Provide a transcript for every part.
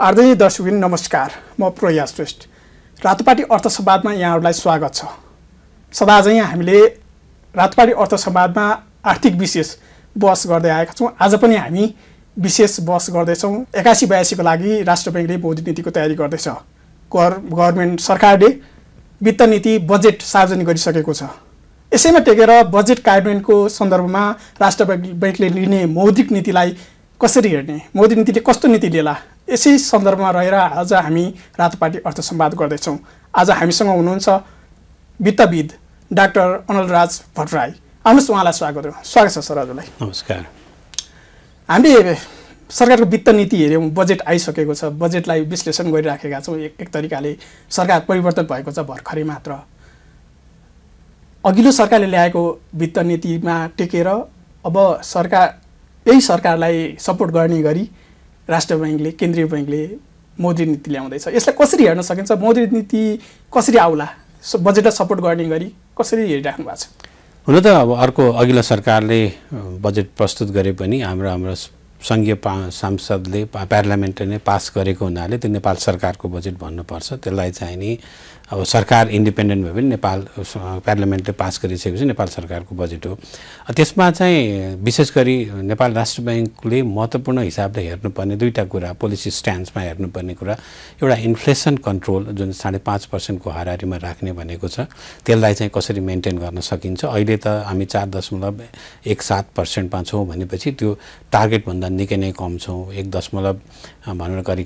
आदरणीय दर्शकबिन नमस्कार, म प्रयास श्रेष्ठ। रातोपाटी अर्थ संवादमा यहाँहरूलाई स्वागत छ। सदा चाहिँ हामीले रातोपाटी अर्थ संवादमा आर्थिक विशेष बहस गर्दै आएका छौँ। आज पनि हामी विशेष बहस गर्दैछौँ। 81-82 को लागि राष्ट्र बैंकले मौद्रिक नीतिको तयारी गर्दैछ। गभर्नमेन्ट सरकारले वित्त नीति बजेट सार्वजनिक गरिसकेको छ। यसैमा टेकेर बजेट कार्यान्वयनको सन्दर्भमा राष्ट्र बैंकले लिने मौद्रिक नीतिलाई कसरी हेर्ने, मौद्रिक नीतिले कस्तो नीति लिएला, यसै सन्दर्भमा रहेर आज हामी रातोपाटी अर्थ संवाद गर्दैछौँ। आज हामीसँग हुनुहुन्छ वित्तविद डाक्टर अनलराज भट्टराई। आउनुहोस्, उहाँलाई स्वागत छ सर। हजुरलाई नमस्कार। हामीले सरकारको वित्त नीति हेऱ्यौँ, बजेट आइसकेको छ, बजेटलाई विश्लेषण गरिराखेका छौँ। एक तरिकाले सरकार परिवर्तन भएको छ भर्खरै मात्र। अघिल्लो सरकारले ल्याएको वित्त नीतिमा टेकेर अब यही सरकारलाई सपोर्ट गर्ने गरी राष्ट्र बैंकले, केन्द्रीय बैंकले मौद्रिक नीति ल्याउँदैछ। यसलाई कसरी हेर्न सकिन्छ? मौद्रिक नीति कसरी आउला, बजेटलाई सपोर्ट गर्ने गरी कसरी हेरिराख्नु भएको छ? हुन त अब अर्को अघिल्लो सरकारले बजेट प्रस्तुत गरे पनि हाम्रो सङ्घीय सांसदले पार्लियामेन्टले पास गरेको हुनाले त्यो नेपाल सरकारको बजेट भन्नुपर्छ। त्यसलाई चाहिँ नि अब सरकार इन्डिपेन्डेन्ट भए पनि नेपाल पार्लियामेन्टले पास गरिसकेपछि नेपाल सरकारको बजेट हो। त्यसमा चाहिँ विशेष गरी नेपाल राष्ट्र बैंकले महत्त्वपूर्ण हिसाबले हेर्नुपर्ने दुईवटा कुरा, पोलिसी स्ट्यान्समा हेर्नुपर्ने कुरा, एउटा इन्फ्लेसन कन्ट्रोल जुन 5.5% को हाराहारीमा राख्ने भनेको छ, त्यसलाई चाहिँ कसरी मेन्टेन गर्न सकिन्छ। अहिले त हामी 4.17% मा छौँ भनेपछि त्यो टार्गेटभन्दा निकै नै कम छौँ। 1 भनौँ करिब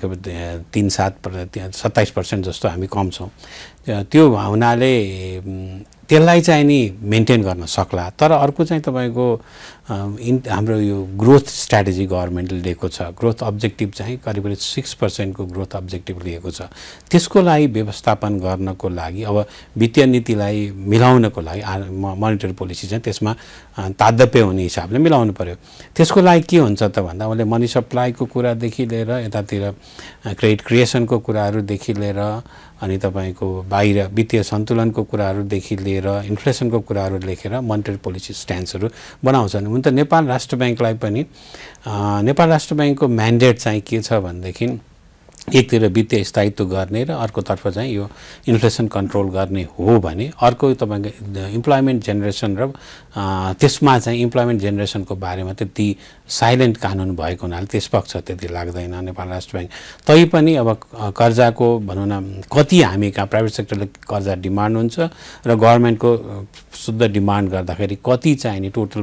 27% जस्तो हामी कम छौँ। त्यो हुनाले त्यसलाई चाहिँ नि मेन्टेन गर्न सक्ला। तर अर्को चाहिँ तपाईँको हाम्रो यो ग्रोथ स्ट्राटेजी गभर्नमेन्टले लिएको छ। ग्रोथ अब्जेक्टिभ चाहिँ करिब 6% को ग्रोथ अब्जेक्टिभ लिएको छ। त्यसको लागि व्यवस्थापन गर्नको लागि अब वित्तीय नीतिलाई मिलाउनको लागि मोनिटरी पोलिसी चाहिँ त्यसमा तादव्य हुने हिसाबले मिलाउनु पर्यो। त्यसको लागि के हुन्छ त भन्दा उसले मनी सप्लाईको कुरादेखि लिएर यतातिर क्रेडिट क्रिएसनको कुराहरूदेखि लिएर अनि तपाईँको बाहिर वित्तीय सन्तुलनको कुराहरूदेखि लिएर इन्फ्लेसनको कुराहरू लेखेर मोनिटरी पोलिसी स्ट्यान्ड्सहरू बनाउँछन्। हुन त नेपाल राष्ट्र बैंकलाई पनि नेपाल राष्ट्र बैंकको म्यान्डेट चाहिँ के छ भनेदेखि एकतिर वित्तीय स्थायित्व गर्ने र अर्कोतर्फ चाहिँ यो इन्फ्लेसन कन्ट्रोल गर्ने हो भने अर्को तपाईँको इम्प्लोइमेन्ट जेनेरेसन र त्यसमा चाहिँ इम्प्लोइमेन्ट जेनेरेसनको बारेमा त्यति साइलेन्ट कानुन भएको हुनाले त्यसपक्ष त्यति लाग्दैन नेपाल राष्ट्र बैंक। तैपनि अब कर्जाको भनौँ न कति हामी कहाँ प्राइभेट सेक्टरले कर्जा डिमान्ड हुन्छ र गभर्नमेन्टको शुद्ध डिमान्ड गर्दाखेरि कति चाहिँ नि टोटल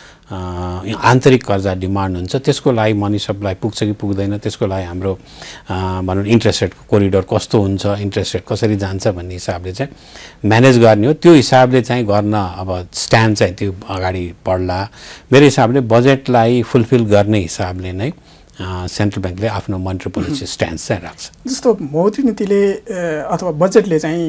आन्तरिक कर्जा डिमान्ड हुन्छ, त्यसको लागि मनी सप्लाई पुग्छ कि पुग्दैन, त्यसको लागि हाम्रो भनौँ इन्ट्रेस्ट रेटको कोरिडोर कस्तो हुन्छ, इन्ट्रेस्ट रेट कसरी जान्छ भन्ने हिसाबले चाहिँ म्यानेज गर्ने हो। त्यो हिसाबले चाहिँ गर्न अब स्ट्यान्ड चाहिँ त्यो अगाडि बढ्ला। मेरो हिसाबले बजेटलाई फुलफिल गर्ने हिसाबले नै सेन्ट्रल बैंकले आफ्नो मोनिटरी पोलिसी स्ट्यान्ड चाहिँ राख्छ। जस्तो मौद्रिक नीतिले अथवा बजेटले चाहिँ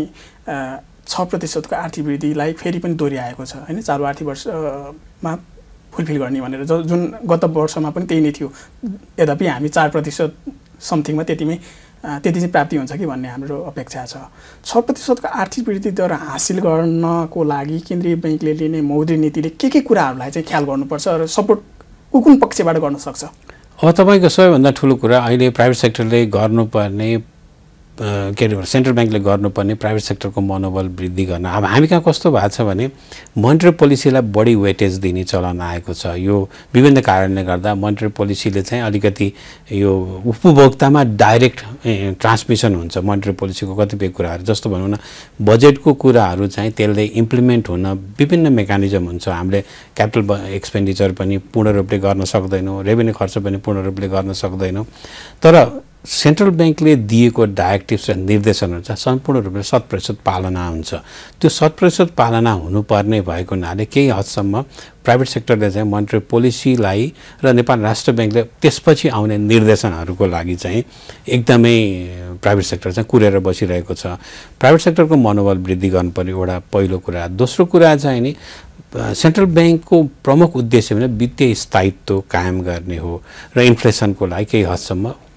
6% को आर्थिक वृद्धिलाई फेरि पनि दोहोऱ्याएको छ हैन, चालु आर्थिक वर्षमा फुलफिल गर्ने भनेर, जुन गत वर्षमा पनि त्यही नै थियो। यद्यपि हामी 4% समथिङमा त्यति चाहिँ प्राप्ति हुन्छ कि भन्ने हाम्रो अपेक्षा छ। 6% को आर्थिक वृद्धि दर हासिल गर्नको लागि केन्द्रीय बैंकले लिने मौद्रिक नीतिले के कुराहरूलाई चाहिँ ख्याल गर्नुपर्छ र सपोर्ट कुन पक्षबाट गर्न सक्छ? अब तपाईँको सबैभन्दा ठुलो कुरा अहिले प्राइभेट सेक्टरले गर्नुपर्ने के अरे सेन्ट्रल बैंकले गर्नुपर्ने प्राइभेट सेक्टरको मनोबल वृद्धि गर्न। अब हामी कहाँ कस्तो भएको छ भने मोनिटरी पोलिसीलाई बढी वेटेज दिने चलन आएको छ। यो विभिन्न कारणले गर्दा मोनिटरी पोलिसीले चाहिँ अलिकति यो उपभोक्तामा डाइरेक्ट ट्रान्समिसन हुन्छ। मोनिटरी पोलिसीको कतिपय कुराहरू जस्तो भनौँ न बजेटको कुराहरू चाहिँ त्यसले इम्प्लिमेन्ट हुन विभिन्न मेकानिजम हुन्छ। हामीले क्यापिटल एक्सपेन्डिचर पनि पूर्ण रूपले गर्न सक्दैनौँ, रेभेन्यू खर्च पनि पूर्ण रूपले गर्न सक्दैनौँ। तर सेन्ट्रल बैंकले दिएको डाइरेक्टिभ्स र निर्देशनहरू चाहिँ सम्पूर्ण रूपले 100% पालना हुन्छ। त्यो 100% पालना हुनुपर्ने भएको हुनाले केही हदसम्म प्राइभेट सेक्टरले चाहिँ मोनिटरी पोलिसीलाई र नेपाल राष्ट्र बैंकले त्यसपछि आउने निर्देशनहरूको लागि चाहिँ एकदमै प्राइभेट सेक्टर चाहिँ कुरेर बसिरहेको छ। प्राइभेट सेक्टरको मनोबल वृद्धि गर्नुपर्ने एउटा पहिलो कुरा। दोस्रो कुरा चाहिँ नि सेन्ट्रल बैंकको प्रमुख उद्देश्य भने वित्तीय स्थायित्व कायम गर्ने हो र इन्फ्लेसनको लागि केही हदसम्म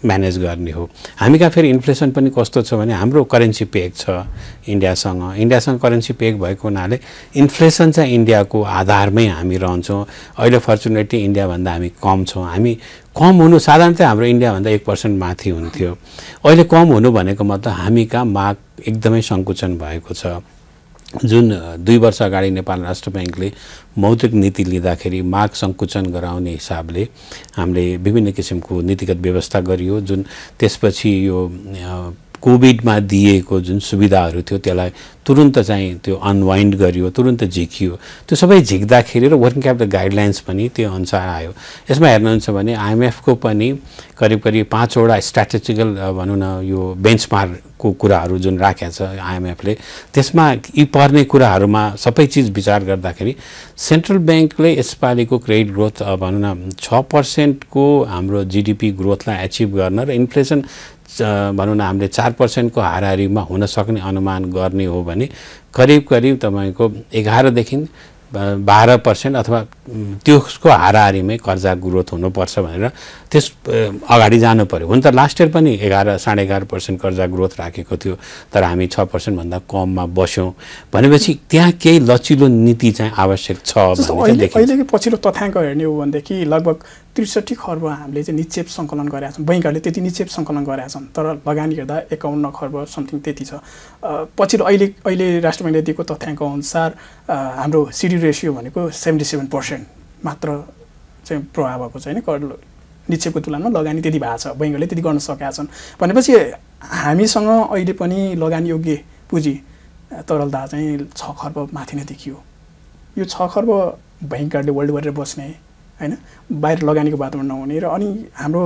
म्यानेज गर्ने हो। हामी कहाँ फेरि इन्फ्लेसन पनि कस्तो छ भने हाम्रो करेन्सी पेग छ इन्डियासँग करेन्सी पेग भएको हुनाले इन्फ्लेसन चाहिँ इन्डियाको आधारमै हामी रहन्छौँ। अहिले फर्चुनेटली इन्डियाभन्दा हामी कम छौँ। हामी कम हुनु साधारणतया हाम्रो इन्डियाभन्दा 1% माथि हुन्थ्यो। अहिले कम हुनु भनेको मतलब हामी कहाँ माग एकदमै सङ्कुचन भएको छ। जुन 2 वर्ष अगाडि नेपाल राष्ट्र ब्याङ्कले मौद्रिक नीति लिँदाखेरि माग सङ्कुचन गराउने हिसाबले हामीले विभिन्न किसिमको नीतिगत व्यवस्था गरियो। जुन त्यसपछि यो कोभिडमा दिएको जुन सुविधाहरू थियो त्यसलाई तुरुन्त चाहिँ त्यो अनवाइन्ड गरियो, तुरुन्त झिकियो। त्यो सबै झिक्दाखेरि र वर्किङ क्यापिटल गाइडलाइन्स पनि त्यो अनुसार आयो। यसमा हेर्नुहुन्छ भने आइएमएफको पनि करिब 5 वटा स्ट्राटेजिकल भनौँ न यो बेन्चमार्कको कुराहरू जुन राखेको छ आइएमएफले, त्यसमा यी पर्ने कुराहरूमा सबै चिज विचार गर्दाखेरि सेन्ट्रल ब्याङ्कले यसपालिको क्रेडिट ग्रोथ भनौँ न 6% को हाम्रो जीडीपी ग्रोथलाई एचिभ गर्न र इन्फ्लेसन भनौँ न हामीले 4% को हाराहारीमा हुन सक्ने अनुमान गर्ने हो भने करिब तपाईँको 11 देखि 12% अथवा त्यसको हाराहारीमै कर्जा ग्रोथ हुनुपर्छ भनेर त्यस अगाडि जानु पर्यो। हुन त लास्ट इयर पनि 11-11.5% कर्जा ग्रोथ राखेको थियो, तर हामी 6% भन्दा कममा बस्यौँ भनेपछि त्यहाँ केही लचिलो नीति चाहिँ आवश्यक छ भन्ने देखिन्छ। अहिलेको पछिल्लो तथ्याङ्क हेर्ने हो भनेदेखि लगभग 63 खर्ब हामीले चाहिँ निक्षेप सङ्कलन गरेका छौँ। बैङ्कहरूले त्यति निक्षेप सङ्कलन गरेका छन्, तर लगानी हेर्दा 51 खर्ब समथिङ त्यति छ। पछिल्लो अहिले राष्ट्र ब्याङ्कले दिएको तथ्याङ्क अनुसार हाम्रो सिडी रेसियो भनेको 77% मात्र चाहिँ प्रभाव भएको छैन। निक्षेपको तुलनामा लगानी त्यति भएको छ, बैङ्कहरूले त्यति गर्न सकेका छन् भनेपछि हामीसँग अहिले पनि लगानी योग्य पुँजी तरलता चाहिँ 6 खर्ब माथि नै देखियो। यो 6 खर्ब बैङ्कहरूले होल्ड गरेर बस्ने हैन, बाहिर लगानीको वातावरण नहुने र अनि हाम्रो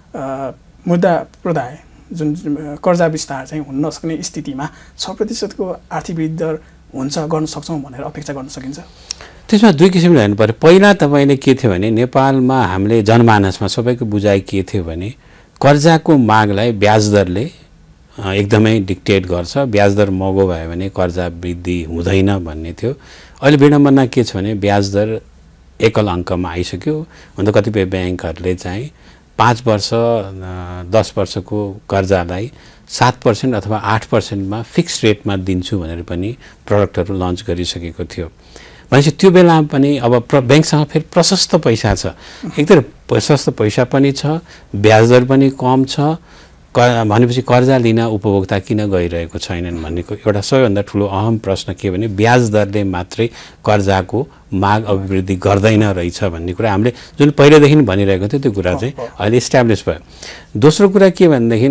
मुद्रा प्रदाय जुन कर्जा विस्तार चाहिँ हुन नसक्ने स्थितिमा 6% को आर्थिक वृद्धि दर हुन्छ गर्न सक्छौँ भनेर अपेक्षा गर्न सकिन्छ। त्यसमा दुई किसिमले हेर्नु पर्यो। पहिला तपाईँले के थियो भने नेपालमा हामीले जनमानसमा सबैको बुझाइ के थियो भने कर्जाको मागलाई ब्याज दरले एकदमै डिक्टेट गर्छ, ब्याज दर महँगो भयो भने कर्जा वृद्धि हुँदैन भन्ने थियो। अहिले विडम्बना के छ भने ब्याज दर एकल अङ्कमा आइसक्यो। हुन त कतिपय ब्याङ्कहरूले चाहिँ 5 वर्ष 10 वर्षको कर्जालाई 7% अथवा 8% फिक्स रेटमा दिन्छु भनेर पनि प्रडक्टहरू लन्च गरिसकेको थियो। भनेपछि त्यो बेलामा पनि अब ब्याङ्कसँग फेरि प्रशस्त पैसा छ, एकदम प्रशस्त पैसा पनि छ, ब्याज दर पनि कम छ भनेपछि कर्जा लिन उपभोक्ता किन गइरहेको छैनन् भन्नेको एउटा सबैभन्दा ठुलो अहम प्रश्न के भने ब्याज दरले मात्रै कर्जाको माग अभिवृद्धि गर्दैन रहेछ भन्ने कुरा हामीले जुन पहिलेदेखि भनिरहेको थियो त्यो कुरा चाहिँ अहिले इस्ट्याब्लिस भयो। दोस्रो कुरा के भनेदेखि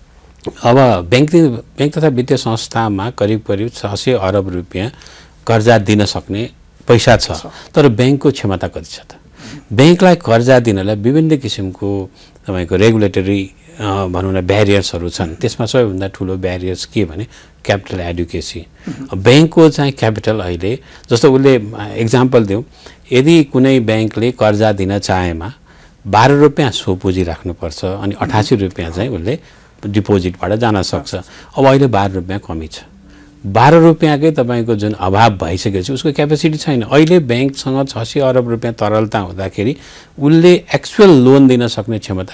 अब ब्याङ्क तथा वित्तीय संस्थामा करिब 600 अरब रुपियाँ कर्जा दिन सक्ने पैसा छ, तर ब्याङ्कको क्षमता कति छ त? ब्याङ्कलाई कर्जा दिनलाई विभिन्न किसिमको तपाईँको रेगुलेटरी भनौँ न ब्यारियर्सहरू छन्। त्यसमा सबैभन्दा ठुलो ब्यारियर्स के भने क्यापिटल एडुकेसी। ब्याङ्कको चाहिँ क्यापिटल अहिले जस्तो उसले एक्जाम्पल दिउँ, यदि कुनै ब्याङ्कले कर्जा दिन चाहेमा 12 रुपियाँ सो पुँजी राख्नुपर्छ अनि 88 रुपियाँ चाहिँ उसले डिपोजिटबाट जान सक्छ। अब अहिले 12 रुपियाँ कमी छ, 12 रुपियाँकै तपाईँको जुन अभाव भइसकेपछि उसको क्यापेसिटी छैन। अहिले ब्याङ्कसँग 600 अरब रुपियाँ तरलता हुँदाखेरि उसले एक्चुअल लोन दिन सक्ने क्षमता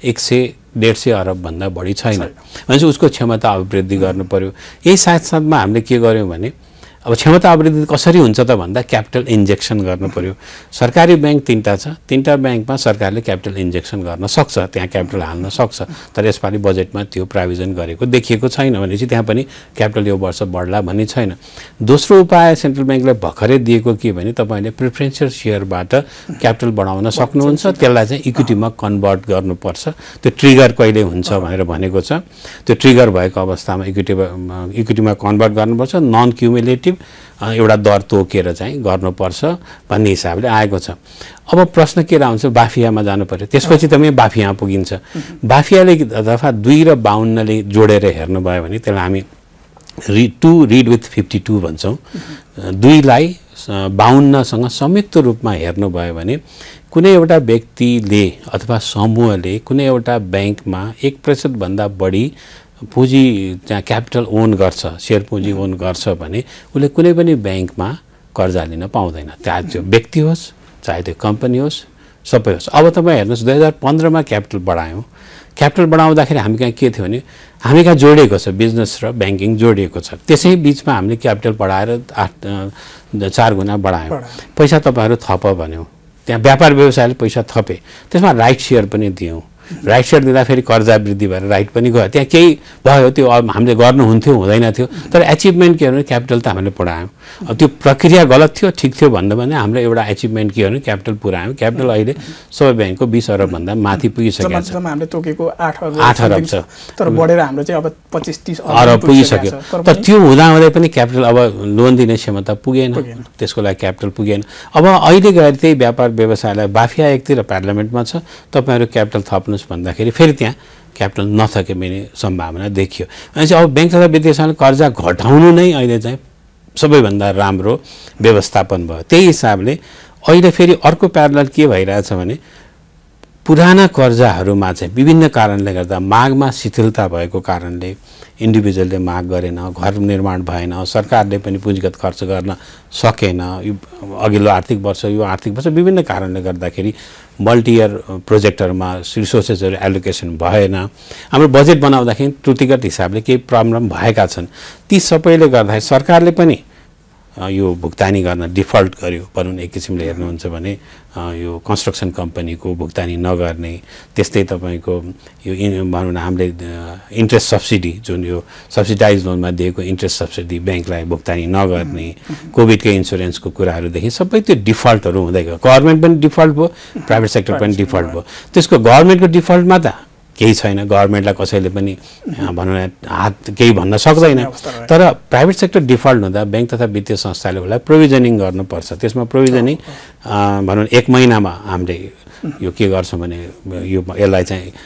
100-150 अरब भन्दा बढी छैन। भनेपछि उसको क्षमता अभिवृद्धि गर्नु पर्यो। यही साथसाथमा हामीले के गर्यौँ भने अब क्षमता अभिवृद्धि कसरी हुन्छ त भन्दा क्यापिटल इन्जेक्सन गर्नु पर्यो। सरकारी ब्याङ्क 3टा छ, 3टा ब्याङ्कमा सरकारले क्यापिटल इन्जेक्सन गर्न सक्छ, त्यहाँ क्यापिटल हाल्न सक्छ, तर यसपालि बजेटमा त्यो प्राविजन गरेको देखिएको छैन भनेपछि त्यहाँ पनि क्यापिटल यो वर्ष बढ्ला भन्ने छैन। दोस्रो उपाय सेन्ट्रल ब्याङ्कले भर्खरै दिएको के भने तपाईँले प्रिफरेन्सियल सेयरबाट क्यापिटल बढाउन सक्नुहुन्छ, त्यसलाई चाहिँ इक्विटीमा कन्भर्ट गर्नुपर्छ। त्यो ट्रिगर कहिले हुन्छ भनेर भनेको छ। त्यो ट्रिगर भएको अवस्थामा इक्विटीमा कन्भर्ट गर्नुपर्छ, नन क्युमुलेटिभ एउटा दर तोकेर चाहिँ गर्नुपर्छ भन्ने हिसाबले आएको छ। अब प्रश्न के आउँछ, बाफियामा जानु पर्यो, त्यसपछि तपाईँ बाफिया पुगिन्छ। बाफियाले दफा 2 र 52ले जोडेर हेर्नुभयो भने त्यसलाई हामी रिड विथ 52 भन्छौँ। 2लाई 52सँग संयुक्त रूपमा हेर्नुभयो भने कुनै एउटा व्यक्तिले अथवा समूहले कुनै एउटा ब्याङ्कमा 1% भन्दा बढी पुँजी त्यहाँ क्यापिटल ओन गर्छ, सेयर पुँजी ओन गर्छ भने उसले कुनै पनि ब्याङ्कमा कर्जा लिन पाउँदैन, चाहे त्यो व्यक्ति होस् चाहे त्यो कम्पनी होस् सबै होस्। अब तपाईँ हेर्नुहोस् 2015मा क्यापिटल बढायौँ, क्यापिटल बढाउँदाखेरि हामी कहाँ के थियो भने हामी कहाँ जोडिएको छ बिजनेस र ब्याङ्किङ जोडिएको छ, त्यसै बिचमा हामीले क्यापिटल बढाएर 4 गुणा बढायौँ, पैसा तपाईँहरू थप भन्यौँ, त्यहाँ व्यापार व्यवसायले पैसा थपे, त्यसमा राइट सेयर पनि दियौँ, राइट सेयर दिँदाखेरि कर्जा वृद्धि भएर राइट पनि गयो, त्यहाँ केही भयो, त्यो हामीले गर्नुहुन्थ्यो हुँदैन थियो, तर एचिभमेन्ट के हो भने क्यापिटल त हामीले बढायौँ। अब त्यो प्रक्रिया गलत थियो ठिक थियो भन्दा भने हाम्रो एउटा एचिभमेन्ट के हो भने क्यापिटल पुऱ्यायौँ। क्यापिटल अहिले सबै ब्याङ्कको 20 अरबभन्दा माथि पुगिसकेको छ, हामीले तोकेको 8 अरब छ, तर बढेर हाम्रो चाहिँ अब 25-30 अरब पुगिसक्यो। तर त्यो हुँदाहुँदै पनि क्यापिटल अब लोन दिने क्षमता पुगेन, त्यसको लागि क्यापिटल पुगेन। अब अहिले गएर त्यही व्यापार व्यवसायलाई बाफिया एकतिर पार्लियामेन्टमा छ, तपाईँहरू क्यापिटल थप्नुहोस् भन्दाखेरि फेरि त्यहाँ क्यापिटल नथकिने सम्भावना देखियो। भनेपछि अब ब्याङ्क तथा वित्तीय संस्थाले कर्जा घटाउनु नै अहिले चाहिँ सबैभन्दा राम्रो व्यवस्थापन भयो। त्यही हिसाबले अहिले फेरि अर्को प्यारलल के भइरहेछ भने पुराना कर्जाहरूमा चाहिँ विभिन्न कारणले गर्दा मागमा शिथिलता भएको कारणले इन्डिभिजुअलले माग गरेन, घर निर्माण भएन, सरकारले पनि पुँजीगत खर्च गर्न सकेन, यो अघिल्लो आर्थिक वर्ष यो आर्थिक वर्ष विभिन्न कारणले गर्दाखेरि मल्टी इयर प्रोजेक्टहरूमा रिसोर्सेसहरू एलोकेसन भएन, हाम्रो बजेट बनाउँदाखेरि त्रुटिगत हिसाबले केही प्रब्लम भएका छन्। ती सबैले गर्दाखेरि सरकारले पनि यो भुक्तानी गर्न डिफल्ट गर्यो भनौँ, एक किसिमले हेर्नुहुन्छ भने यो कन्स्ट्रक्सन कम्पनीको भुक्तानी नगर्ने, त्यस्तै तपाईँको यो भनौँ न हामीले इन्ट्रेस्ट सब्सिडी जुन यो सब्सिडाइज लोनमा दिएको इन्ट्रेस्ट सब्सिडी ब्याङ्कलाई भुक्तानी नगर्ने, कोभिडकै इन्सुरेन्सको कुराहरूदेखि सबै त्यो डिफल्टहरू हुँदै गयो। गभर्मेन्ट पनि डिफल्ट भयो, प्राइभेट सेक्टर पनि डिफल्ट भयो। त्यसको गभर्मेन्टको डिफल्टमा त केही छैन, गभर्मेन्टलाई कसैले पनि भनौँ न हात केही भन्न सक्दैन, तर प्राइभेट सेक्टर डिफल्ट हुँदा ब्याङ्क तथा वित्तीय संस्थाले उसलाई प्रोभिजनिङ गर्नुपर्छ। त्यसमा प्रोभिजनिङ भनौँ 1 महिनामा हामीले यो के गर्छौँ भने यो यसलाई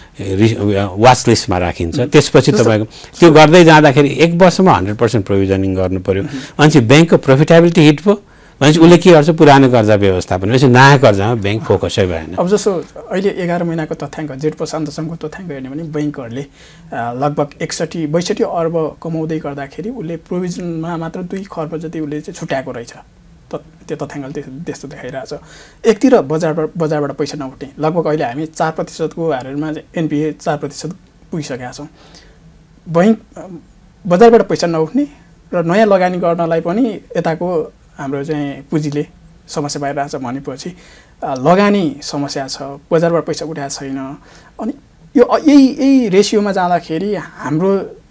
चाहिँ वाच लिस्टमा राखिन्छ, त्यसपछि तपाईँको त्यो गर्दै जाँदाखेरि 1 वर्षमा 100% प्रोभिजनिङ गर्नु पऱ्यो। भनेपछि ब्याङ्कको प्रफिटेबिलिटी हिट भयो, भनेपछि उसले के गर्छ पुरानो कर्जा व्यवस्थापन, भनेपछि नयाँ कर्जामा ब्याङ्क फोकसै भएन। अब जस्तो अहिले 11 महिनाको तथ्याङ्क जेठ पसान्तसम्मको तथ्याङ्क हेर्ने भने ब्याङ्कहरूले लगभग 61-62 अर्ब कमाउँदै गर्दाखेरि उसले प्रोभिजनमा मात्र 2 खर्ब जति उसले चाहिँ छुट्याएको रहेछ, त्यो तथ्याङ्कले त्यस्तो देखाइरहेछ। एकतिर बजारबाट पैसा नउठ्ने, लगभग अहिले हामी 4% को हारमा एनपिए 4% पुगिसकेका छौँ। बैङ्क बजारबाट पैसा नउठ्ने र नयाँ लगानी गर्नलाई पनि यताको हाम्रो चाहिँ पुँजीले समस्या भइरहेछ भनेपछि लगानी समस्या छ, बजारबाट पैसा उठाएको छैन। अनि यो यही रेसियोमा जाँदाखेरि हाम्रो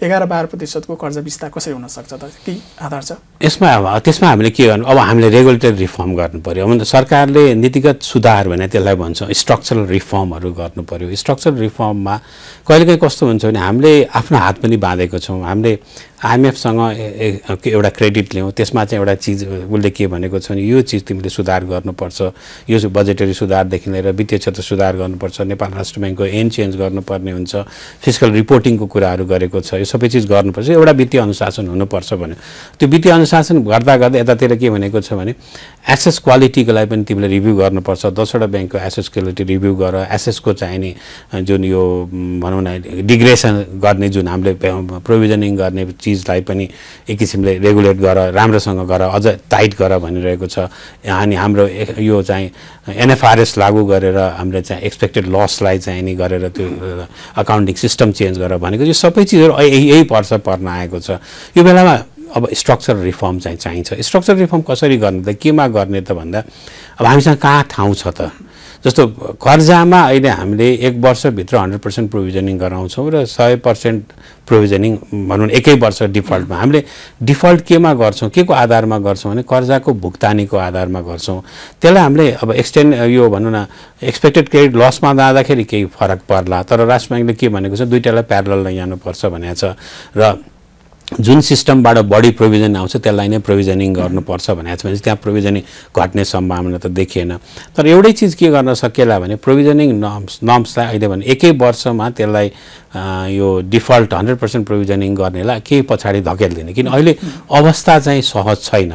11-12% को कर्जा विस्तार कसरी हुनसक्छ त, केही आधार छ यसमा? त्यसमा हामीले के गर्नु, अब हामीले रेगुलेटरी रिफर्म गर्नु पऱ्यो। अब सरकारले नीतिगत सुधार भने त्यसलाई भन्छौँ स्ट्रक्चरल रिफर्महरू गर्नु पऱ्यो। स्ट्रक्चरल रिफर्ममा कहिलेकाहीँ कस्तो हुन्छ भने हामीले आफ्नो हात पनि बाँधेको छौँ। हामीले आइएमएफसँग एउटा क्रेडिट ल्याउँ, त्यसमा चाहिँ एउटा चिज उसले के भनेको छ भने यो चिज तिमीले सुधार गर्नुपर्छ, यो बजेटरी सुधारदेखि लिएर वित्तीय क्षेत्र सुधार गर्नुपर्छ, नेपाल राष्ट्र ब्याङ्कको एन चेन्ज गर्नुपर्ने हुन्छ, फिस्कल रिपोर्टिङको कुराहरू गरेको छ, यो सबै चिज गर्नुपर्छ, एउटा वित्तीय अनुशासन हुनुपर्छ भन्यो। त्यो वित्तीय अनुशासन गर्दा गर्दै यतातिर के भनेको छ भने एसेस क्वालिटीको लागि पनि तिमीले रिभ्यू गर्नुपर्छ, 10वटा ब्याङ्कको एसेस क्वालिटी रिभ्यू गर, एसेसको चाहिने जुन यो भनौँ न डिग्रेसन गर्ने जुन हामीले प्रोभिजनिङ गर्ने चिजलाई पनि एक किसिमले रेगुलेट गर, राम्रोसँग गर, अझ टाइट गर भनिरहेको छ। अनि हाम्रो यो चाहिँ एनएफआरएस लागू गरेर हामीले चाहिँ एक्सपेक्टेड लसलाई चाहिँ नि गरेर त्यो अकाउन्टिङ सिस्टम चेन्ज गर भनेको, यो सबै चिजहरू यही पर्न आएको छ। यो बेलामा अब स्ट्रक्चरल रिफर्म चाहिँ चाहिन्छ। स्ट्रक्चरल रिफर्म कसरी गर्ने त, केमा गर्ने त भन्दा अब हामीसँग कहाँ ठाउँ छ त। जस्तो कर्जामा अहिले हामीले 1 वर्षभित्र 100% प्रोभिजनिङ गराउँछौँ र 100% प्रोभिजनिङ भनौँ 1 वर्ष डिफल्टमा। हामीले डिफल्ट केमा गर्छौँ, के को आधारमा गर्छौँ भने कर्जाको भुक्तानीको आधारमा गर्छौँ। त्यसलाई हामीले अब एक्सटेन्ड यो भनौँ न एक्सपेक्टेड क्रेडिट लसमा जाँदाखेरि केही फरक पर्ला, तर राष्ट्र ब्याङ्कले के भनेको छ दुईटालाई प्यारलल लैजानुपर्छ भनेको छ र जुन सिस्टमबाट बढी प्रोभिजन आउँछ त्यसलाई नै प्रोभिजनिङ गर्नुपर्छ भनेको छ। भने त्यहाँ प्रोभिजनिङ घट्ने सम्भावना त देखिएन। तर एउटै चिज के गर्न सकिएला भने प्रोभिजनिङ नर्म्सलाई अहिले भने 1 वर्षमा त्यसलाई यो डिफल्ट 100% प्रोभिजनिङ गर्नेलाई केही पछाडि धकेलिदिने, किन अहिले अवस्था चाहिँ सहज छैन।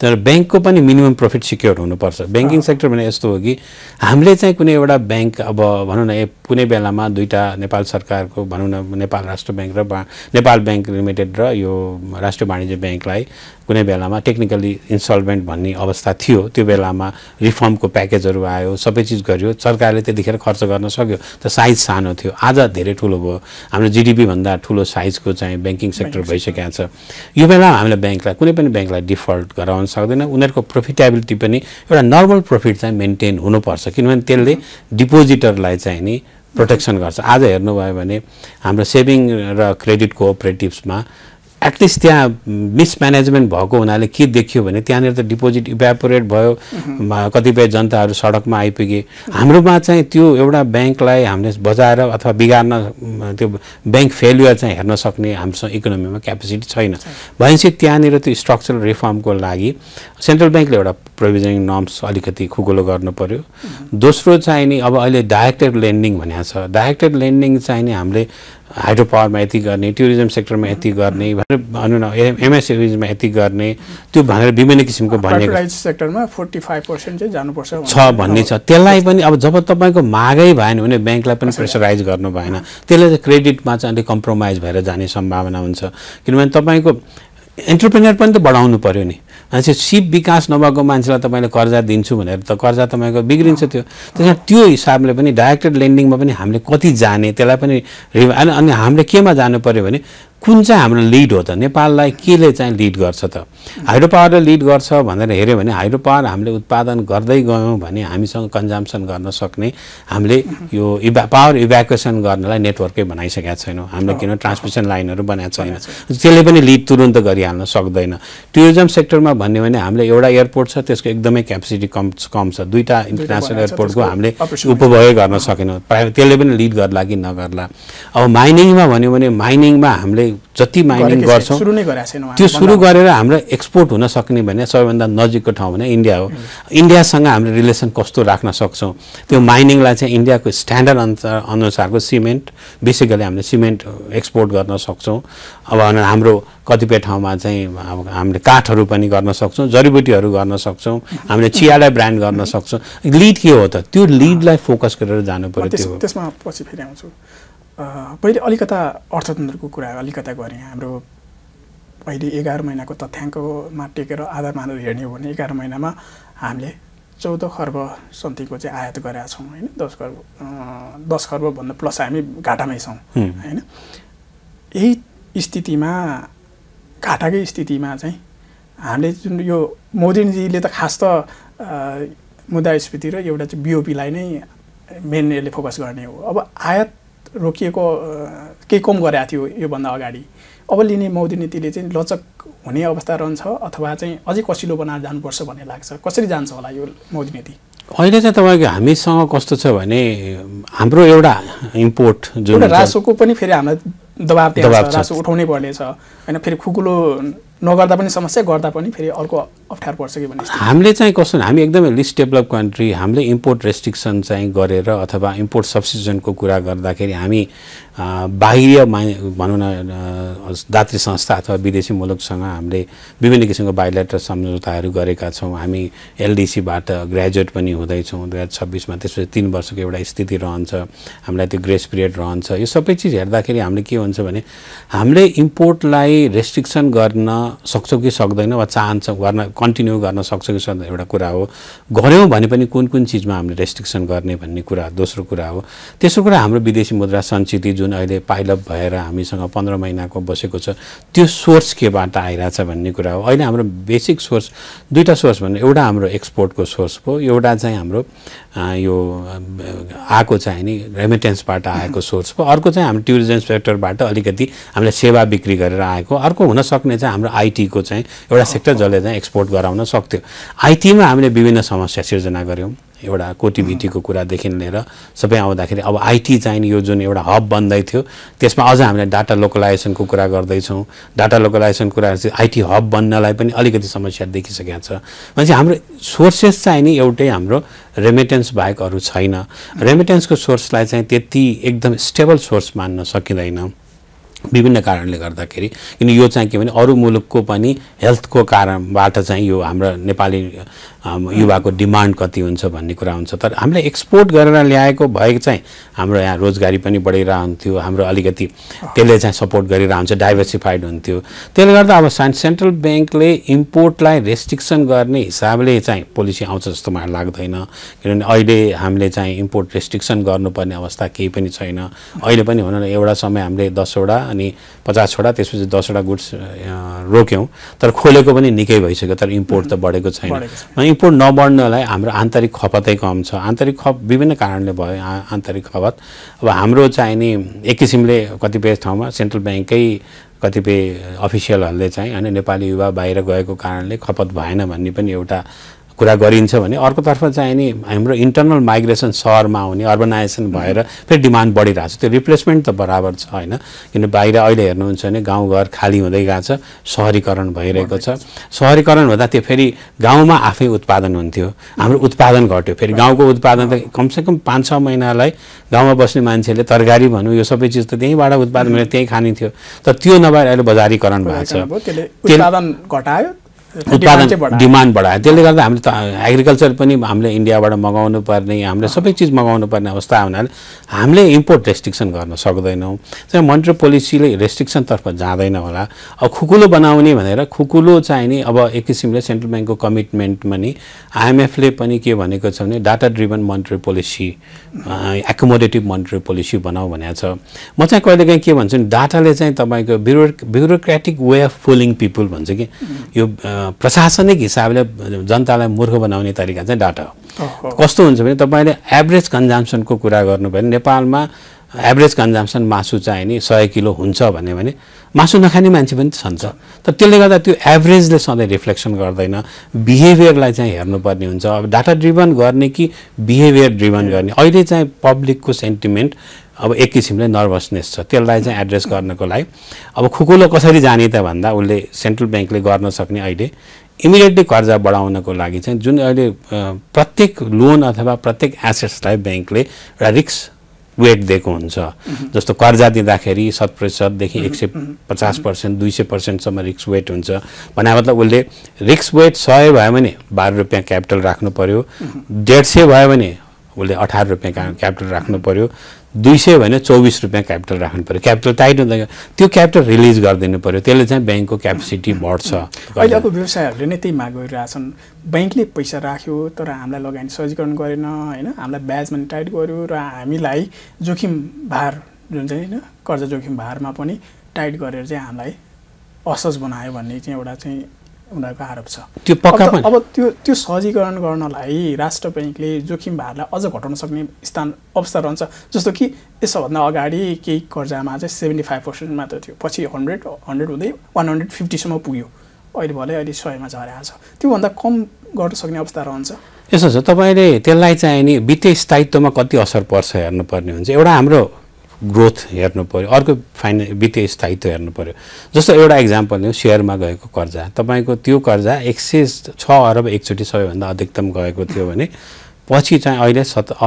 तर ब्याङ्कको पनि मिनिमम प्रफिट सिक्योर हुनुपर्छ। ब्याङ्किङ सेक्टर भने यस्तो हो कि हामीले चाहिँ कुनै एउटा ब्याङ्क अब भनौँ न कुनै बेलामा दुईटा नेपाल सरकारको भनौँ न नेपाल राष्ट्र ब्याङ्क र नेपाल ब्याङ्क लिमिटेड र यो राष्ट्रिय वाणिज्य ब्याङ्कलाई कुनै बेलामा टेक्निकली इन्सल्भेन्ट भन्ने अवस्था थियो। त्यो बेलामा रिफर्मको प्याकेजहरू आयो, सबै चिज गरियो, सरकारले त्यतिखेर खर्च गर्न सक्यो, त साइज सानो थियो। आज धेरै ठुलो भयो, हाम्रो जिडिपी भन्दा ठुलो साइजको चाहिँ ब्याङ्किङ सेक्टर भइसकेको छ। यो बेलामा हामीले ब्याङ्कलाई कुनै पनि ब्याङ्कलाई डिफल्ट गराउन सक्दैन। उनीहरूको प्रोफिटेबिलिटी पनि एउटा नर्मल प्रफिट चाहिँ मेन्टेन हुनुपर्छ, किनभने त्यसले डिपोजिटरलाई चाहिँ नि प्रोटेक्सन गर्छ। आज हेर्नुभयो भने हाम्रो सेभिङ र क्रेडिट कोअपरेटिभ्समा एटलिस्ट त्यहाँ मिसम्यानेजमेन्ट भएको हुनाले के देखियो भने त्यहाँनिर त डिपोजिट इभ्यापोरेट भयो, कतिपय जनताहरू सडकमा आइपुगे। हाम्रोमा चाहिँ त्यो एउटा ब्याङ्कलाई हामीले बजाएर अथवा बिगार्न त्यो ब्याङ्क फेल्युर चाहिँ हेर्न सक्ने हामीसँग इकोनोमीमा क्यापेसिटी छैन। भनेपछि त्यहाँनिर त्यो स्ट्रक्चरल रिफर्मको लागि सेन्ट्रल ब्याङ्कले एउटा प्रोभिजनिङ नर्म्स अलिकति खुकुलो गर्नु पर्यो। दोस्रो चाहिँ नि अब अहिले डाइरेक्टेड लेन्डिङ भनेको छ। डाइरेक्टेड लेन्डिङ चाहिँ नि हामीले हाइड्रो पावरमा यति गर्ने, टुरिज्म सेक्टरमा यति गर्ने भनेर भनौँ न, एमएसएमईमा यति गर्ने, त्यो भनेर विभिन्न किसिमको भनेको सेक्टरमा 45% चाहिँ जानुपर्छ छ भन्ने छ। त्यसलाई पनि अब जब तपाईँको मागै भएन भने ब्याङ्कलाई पनि प्रेसराइज गर्नु भएन, त्यसले चाहिँ क्रेडिटमा चाहिँ अलिक कम्प्रोमाइज भएर जाने सम्भावना हुन्छ। किनभने तपाईँको एन्टरप्रेन्यर पनि त बढाउनु पर्यो नि। मान्छे सिप विकास नभएको मान्छेलाई तपाईँले कर्जा दिन्छु भनेर त कर्जा तपाईँको बिग्रिन्छ। त्यसमा त्यो हिसाबले पनि डाइरेक्टेड लेन्डिङमा पनि हामीले कति जाने त्यसलाई पनि अनि हामीले केमा जानु पर्यो भने कुन चाहिँ हाम्रो लिड हो त, नेपाललाई केले चाहिँ लिड गर्छ त। हाइड्रो पावरले लिड गर्छ भनेर हेऱ्यो भने हाइड्रो पावर हामीले उत्पादन गर्दै गयौँ भने हामीसँग कन्जम्सन गर्न सक्ने हामीले यो पावर इभ्याकुएसन गर्नलाई नेटवर्कै बनाइसकेका छैनौँ। हामीले किन ट्रान्समिसन लाइनहरू बनाएको छैन, त्यसले पनि लिड तुरुन्त गरिहाल्न सक्दैन। टुरिज्म सेक्टरमा भन्यो भने हामीले एउटा एयरपोर्ट छ, त्यसको एकदमै क्यापेसिटी कम छ। दुईटा इन्टरनेसनल एयरपोर्टको हामीले उपभोग गर्न सकेनौँ। त्यसले पनि लिड गर्ला कि नगर्ला। अब माइनिङमा भन्यो भने माइनिङमा हामीले जति माइनिङ गर्छौँ त्यो सुरु गरेर हाम्रो एक्सपोर्ट हुन सक्ने भने सबैभन्दा नजिकको ठाउँ भने इन्डिया हो। इन्डियासँग हाम्रो रिलेसन कस्तो राख्न सक्छौँ, त्यो माइनिङलाई चाहिँ इन्डियाको स्ट्यान्डर्ड अनुसारको सिमेन्ट बेसिकली हामीले सिमेन्ट एक्सपोर्ट गर्न सक्छौँ। अब हाम्रो कतिपय ठाउँमा चाहिँ हामीले काठहरू पनि गर्न सक्छौँ, जडीबुटीहरू गर्न सक्छौँ, हामीले चियालाई ब्रान्ड गर्न सक्छौँ। लिड के हो त, त्यो लिडलाई फोकस गरेर जानु पर्यो। त्यसमा पछि फेरि आउँछु। पहिले अलिकता अर्थतन्त्रको कुरा अलिकता गरेँ। हाम्रो अहिले 11 महिनाको तथ्याङ्कमा टेकेर आधार मानेर हेर्ने हो भने 11 महिनामा हामीले 14 खर्ब समथिङको चाहिँ आयात गरेका छौँ होइन। 10 खर्ब भन्दा प्लस हामी घाटामै छौँ होइन। यही स्थितिमा घाटाकै स्थितिमा चाहिँ हामीले जुन यो मोदीजीले त खास त मुद्रास्फीति र एउटा चाहिँ बिओपीलाई नै मेन यसले फोकस गर्ने हो। अब आयात रोकिएको केही कम गरेको थियो योभन्दा अगाडि, अब लिने मौद्रिक नीतिले चाहिँ लचक हुने अवस्था रहन्छ अथवा चाहिँ अझै कसिलो बनाएर जानुपर्छ भन्ने लाग्छ। कसरी जान्छ होला यो मौद्रिक नीति? अहिले चाहिँ तपाईँको हामीसँग कस्तो छ भने हाम्रो एउटा इम्पोर्ट जुन रासोको पनि फेरि हामीलाई दबाब त्यहाँ छ, रासो उठाउनै पर्ने छ होइन। फेरि खुकुलो नगर्दा पनि समस्या, गर्दा पनि फेरि अर्को अप्ठ्यारो पर्छ कि भन्ने। हामीले चाहिँ कस्तो हामी एकदमै लिस्ट डेभलप कन्ट्री, हामीले इम्पोर्ट रेस्ट्रिक्सन चाहिँ गरेर अथवा इम्पोर्ट सब्सिडिजनको कुरा गर्दाखेरि हामी बाह्य भनौँ न दात्री संस्था अथवा विदेशी मुलुकसँग हामीले विभिन्न किसिमको बायोलेटरल सम्झौताहरू गरेका छौँ। हामी एलडिसीबाट ग्रेजुएट पनि हुँदैछौँ 2026मा। त्यसपछि 3 वर्षको एउटा स्थिति रहन्छ, हामीलाई त्यो ग्रेस पिरियड रहन्छ। यो सबै चिज हेर्दाखेरि हामीले के हुन्छ भने हामीले इम्पोर्टलाई रेस्ट्रिक्सन गर्न सक्छौँ कि सक्दैन वा चाहन्छौँ गर्न कन्टिन्यू गर्न सक्छौँ कि सक्दैन एउटा कुरा हो। गऱ्यौँ भने पनि कुन कुन चिजमा हामीले रेस्ट्रिक्सन गर्ने भन्ने कुरा दोस्रो कुरा हो। तेस्रो कुरा हाम्रो विदेशी मुद्रा सञ्चित जुन अहिले पाइलअप भएर हामीसँग 15 महिनाको बसेको छ, त्यो सोर्स केबाट आइरहेछ भन्ने कुरा हो। अहिले हाम्रो बेसिक सोर्स दुईटा सोर्स भन्ने, एउटा हाम्रो एक्सपोर्टको सोर्स हो, एउटा चाहिँ हाम्रो यो आएको चाहिँ नि रेमिटेन्सबाट आएको सोर्स हो। अर्को चाहिँ हाम्रो टुरिज्म सेक्टरबाट अलिकति हामीले सेवा बिक्री गरेर आएको। अर्को हुन सक्ने चाहिँ हाम्रो आइटीको चाहिँ एउटा सेक्टर जसले चाहिँ एक्सपोर्ट गराउन सक्थ्यो। आइटीमा हामीले विभिन्न समस्या सिर्जना गऱ्यौँ, एउटा कोटिभिटीको कुरादेखि लिएर सबै आउँदाखेरि अब आइटी चाहिँ यो जुन एउटा हब बन्दै थियो त्यसमा अझ हामीले डाटा लोकलाइजेसनको कुरा गर्दैछौँ। डाटा लोकलाइजेसनको कुरा आइटी हब बन्नलाई पनि अलिकति समस्या देखिसकेको छ। भनेपछि हाम्रो सोर्सेस चाहिँ नि एउटै हाम्रो रेमिटेन्स बाहेक अरू छैन। रेमिटेन्सको सोर्सलाई चाहिँ त्यति एकदम स्टेबल सोर्स मान्न सकिँदैन। विभिन्न कारणले गर्दाखेरि किन यो चाहिँ के भने अरू मुलुकको पनि हेल्थको कारणबाट चाहिँ यो हाम्रो नेपाली युवाको डिमान्ड कति हुन्छ भन्ने कुरा हुन्छ तर हामीले एक्सपोर्ट गरेर ल्याएको भए चाहिँ हाम्रो यहाँ रोजगारी पनि बढिरहन्थ्यो हाम्रो अलिकति त्यसले चाहिँ सपोर्ट गरिरहन्छ डाइभर्सिफाइड हुन्थ्यो त्यसले गर्दा अब सेन्ट्रल ब्याङ्कले इम्पोर्टलाई रेस्ट्रिक्सन गर्ने हिसाबले चाहिँ पोलिसी आउँछ जस्तो मलाई लाग्दैन किनभने अहिले हामीले चाहिँ इम्पोर्ट रेस्ट्रिक्सन गर्नुपर्ने अवस्था केही पनि छैन अहिले पनि भनौँ न एउटा समय हामीले 10 वटा अनि 50 वटा त्यसपछि 10 वटा गुड्स रोक्यौँ तर खोलेको पनि निकै भइसक्यो तर इम्पोर्ट त बढेको छैन इम्पोर्ट नबढ्नलाई हाम्रो आन्तरिक खपतै कम छ आन्तरिक खप विभिन्न कारणले भयो आन्तरिक खपत अब हाम्रो चाहिँ नि एक किसिमले कतिपय ठाउँमा सेन्ट्रल ब्याङ्ककै कतिपय अफिसियलहरूले चाहिँ हैन नेपाली युवा बाहिर गएको कारणले खपत भएन भन्ने पनि एउटा कुरा गरिन्छ भने अर्कोतर्फ चाहिँ नि हाम्रो इन्टरनल माइग्रेसन सहरमा आउने अर्बनाइजेसन भएर फेरि डिमान्ड बढिरहेको छ त्यो रिप्लेसमेन्ट त बराबर छ हैन किन बाहिर अहिले हेर्नुहुन्छ भने गाउँघर खाली हुँदै गएको छ सहरीकरण भइरहेको छ सहरीकरण हुँदा त्यो फेरि गाउँमा आफै उत्पादन हुन्थ्यो हाम्रो उत्पादन घट्यो फेरि गाउँको उत्पादन त कमसेकम 5-6 महिनालाई गाउँमा बस्ने मान्छेले तरकारी भनौँ यो सबै चिज त त्यहीँबाट उत्पादन गरेर त्यहीँ खाने थियो तर त्यो नभएर अहिले बजारीकरण भएको छ उत्पादन घटायो उत्पादन डिमान्ड बढायो त्यसले गर्दा हामीले त एग्रिकल्चर पनि हामीले इन्डियाबाट मगाउनु पर्ने हामीले सबै चिज मगाउनु पर्ने अवस्था हुनाले हामीले इम्पोर्ट रेस्ट्रिक्सन गर्न सक्दैनौँ चाहिँ मोनेटरी पोलिसीले रेस्ट्रिक्सनतर्फ जाँदैन होला अब खुकुलो बनाउने भनेर खुकुलो चाहिँ नि अब एक किसिमले सेन्ट्रल ब्याङ्कको कमिटमेन्टमा नि आइएमएफले पनि के भनेको छ भने data driven monetary policy accommodative monetary policy बनाऊ भनेको छ म चाहिँ कहिलेकाहीँ के भन्छु नि डाटाले चाहिँ तपाईँको bureaucratic way of fooling people भन्छ कि यो प्रशासनिक हिसाबले जनतालाई मूर्ख बनाउने तरिका चाहिँ डाटा हो कस्तो हुन्छ भने तपाईँले एभरेज कन्जम्सनको कुरा गर्नुभयो भने नेपालमा एभरेज कन्जम्सन मासु चाहिँ नि 100 किलो हुन्छ भने मासु नखाने मान्छे पनि छन् त तर त्यसले गर्दा त्यो एभरेजले सधैँ रिफ्लेक्सन गर्दैन बिहेभियरलाई चाहिँ हेर्नुपर्ने हुन्छ अब डाटा ड्रिभन गर्ने कि बिहेभियर ड्रिभन गर्ने अहिले चाहिँ पब्लिकको सेन्टिमेन्ट अब एक किसिमले नर्भसनेस छ त्यसलाई चाहिँ एड्रेस गर्नको लागि अब खुकुलो कसरी जाने त भन्दा उसले सेन्ट्रल ब्याङ्कले गर्न सक्ने अहिले इमिडिएटली कर्जा बढाउनको लागि चाहिँ जुन अहिले प्रत्येक लोन अथवा प्रत्येक एसेट्सलाई ब्याङ्कले एउटा रिस्क वेट दिएको हुन्छ जस्तो कर्जा दिँदाखेरि 7% देखि 150% 200% सम्म रिस्क वेट हुन्छ भने मतलब उसले रिस्क वेट 100 भयो भने 12 रुपैयाँ क्यापिटल राख्नु पर्यो 150 भयो भने उसले 18 रुपैयाँ क्यापिटल राख्नु पर्यो 200 भने 24 रुपैयाँ क्यापिटल राख्नु पर्यो क्यापिटल टाइट हुँदा त्यो क्यापिटल रिलिज गरिदिनु पर्यो त्यसले चाहिँ ब्याङ्कको क्यापेसिटी बढ्छ अहिले अब व्यवसायहरूले नै त्यही माग गरिरहेछन् ब्याङ्कले पैसा राख्यो तर हामीलाई लगानी सहजीकरण गरेन हैन हामीलाई ब्याज पनि टाइट गर्यो र हामीलाई जोखिम भार जुन चाहिँ हैन कर्जा जोखिम भारमा पनि टाइट गरेर चाहिँ हामीलाई असहज बनायो भन्ने चाहिँ एउटा चाहिँ उनीहरूको आरोप छ त्यो पक्का पनि अब त्यो सहजीकरण गर्नलाई राष्ट्र ब्याङ्कले जोखिम भारलाई अझ घटाउन सक्ने अवस्था रहन्छ जस्तो कि यसभन्दा अगाडि केही कर्जामा चाहिँ 75% मात्र थियो पछि 100 हुँदै 150 सम्म पुग्यो अहिले 100 मा झरेको छ त्योभन्दा कम गर्न सक्ने अवस्था रहन्छ यसो छ तपाईँले त्यसलाई चाहिँ नि वित्तीय स्थायित्वमा कति असर पर्छ हेर्नुपर्ने हुन्छ एउटा हाम्रो ग्रोथ हेर्नु पर्यो अर्को वित्तीय स्थायित्व हेर्नु पर्यो जस्तो एउटा इक्जाम्पल लिउँ सेयरमा गएको कर्जा तपाईँको त्यो कर्जा 106 अरब एकचोटि सबैभन्दा अधिकतम गएको थियो भने पछि चाहिँ अहिले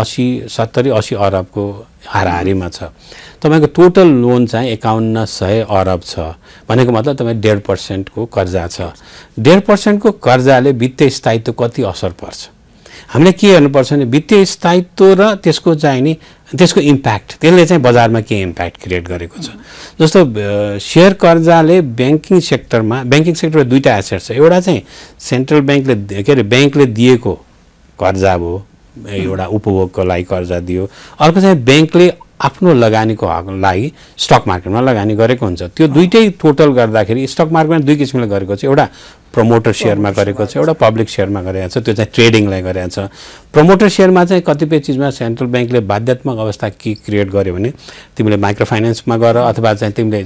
70-80 अरबको हाराहारीमा छ तपाईँको टोटल लोन चाहिँ 5100 अरब छ भनेको मतलब तपाईँ 1.5% को कर्जा छ 1.5% को कर्जाले वित्तीय स्थायित्व कति असर पर्छ हामीले के हेर्नुपर्छ भने वित्तीय स्थायित्व र त्यसको चाहिँ नि त्यसको इम्प्याक्ट त्यसले चाहिँ बजारमा के इम्प्याक्ट क्रिएट गरेको छ जस्तो शेयर कर्जाले ब्याङ्किङ सेक्टरमा दुईटा एसेट छ एउटा चाहिँ सेन्ट्रल ब्याङ्कले के अरे ब्याङ्कले दिएको कर्जा हो एउटा उपभोगको लागि कर्जा दियो अर्को चाहिँ ब्याङ्कले आफ्नो लगानीको लागि स्टक मार्केटमा लगानी गरेको हुन्छ त्यो दुईटै टोटल गर्दाखेरि स्टक मार्केटमा दुई किसिमले गरेको छ एउटा प्रमोटर शेयरमा गरेको छ एउटा पब्लिक शेयरमा गरेको छ त्यो चाहिँ ट्रेडिङलाई गरेको छ प्रमोटर शेयरमा चाहिँ कतिपय चिजमा सेन्ट्रल ब्याङ्कले बाध्यात्मक अवस्था के क्रिएट गर्यो भने तिमीले माइक्रो फाइनेन्समा गर अथवा चाहिँ तिमीले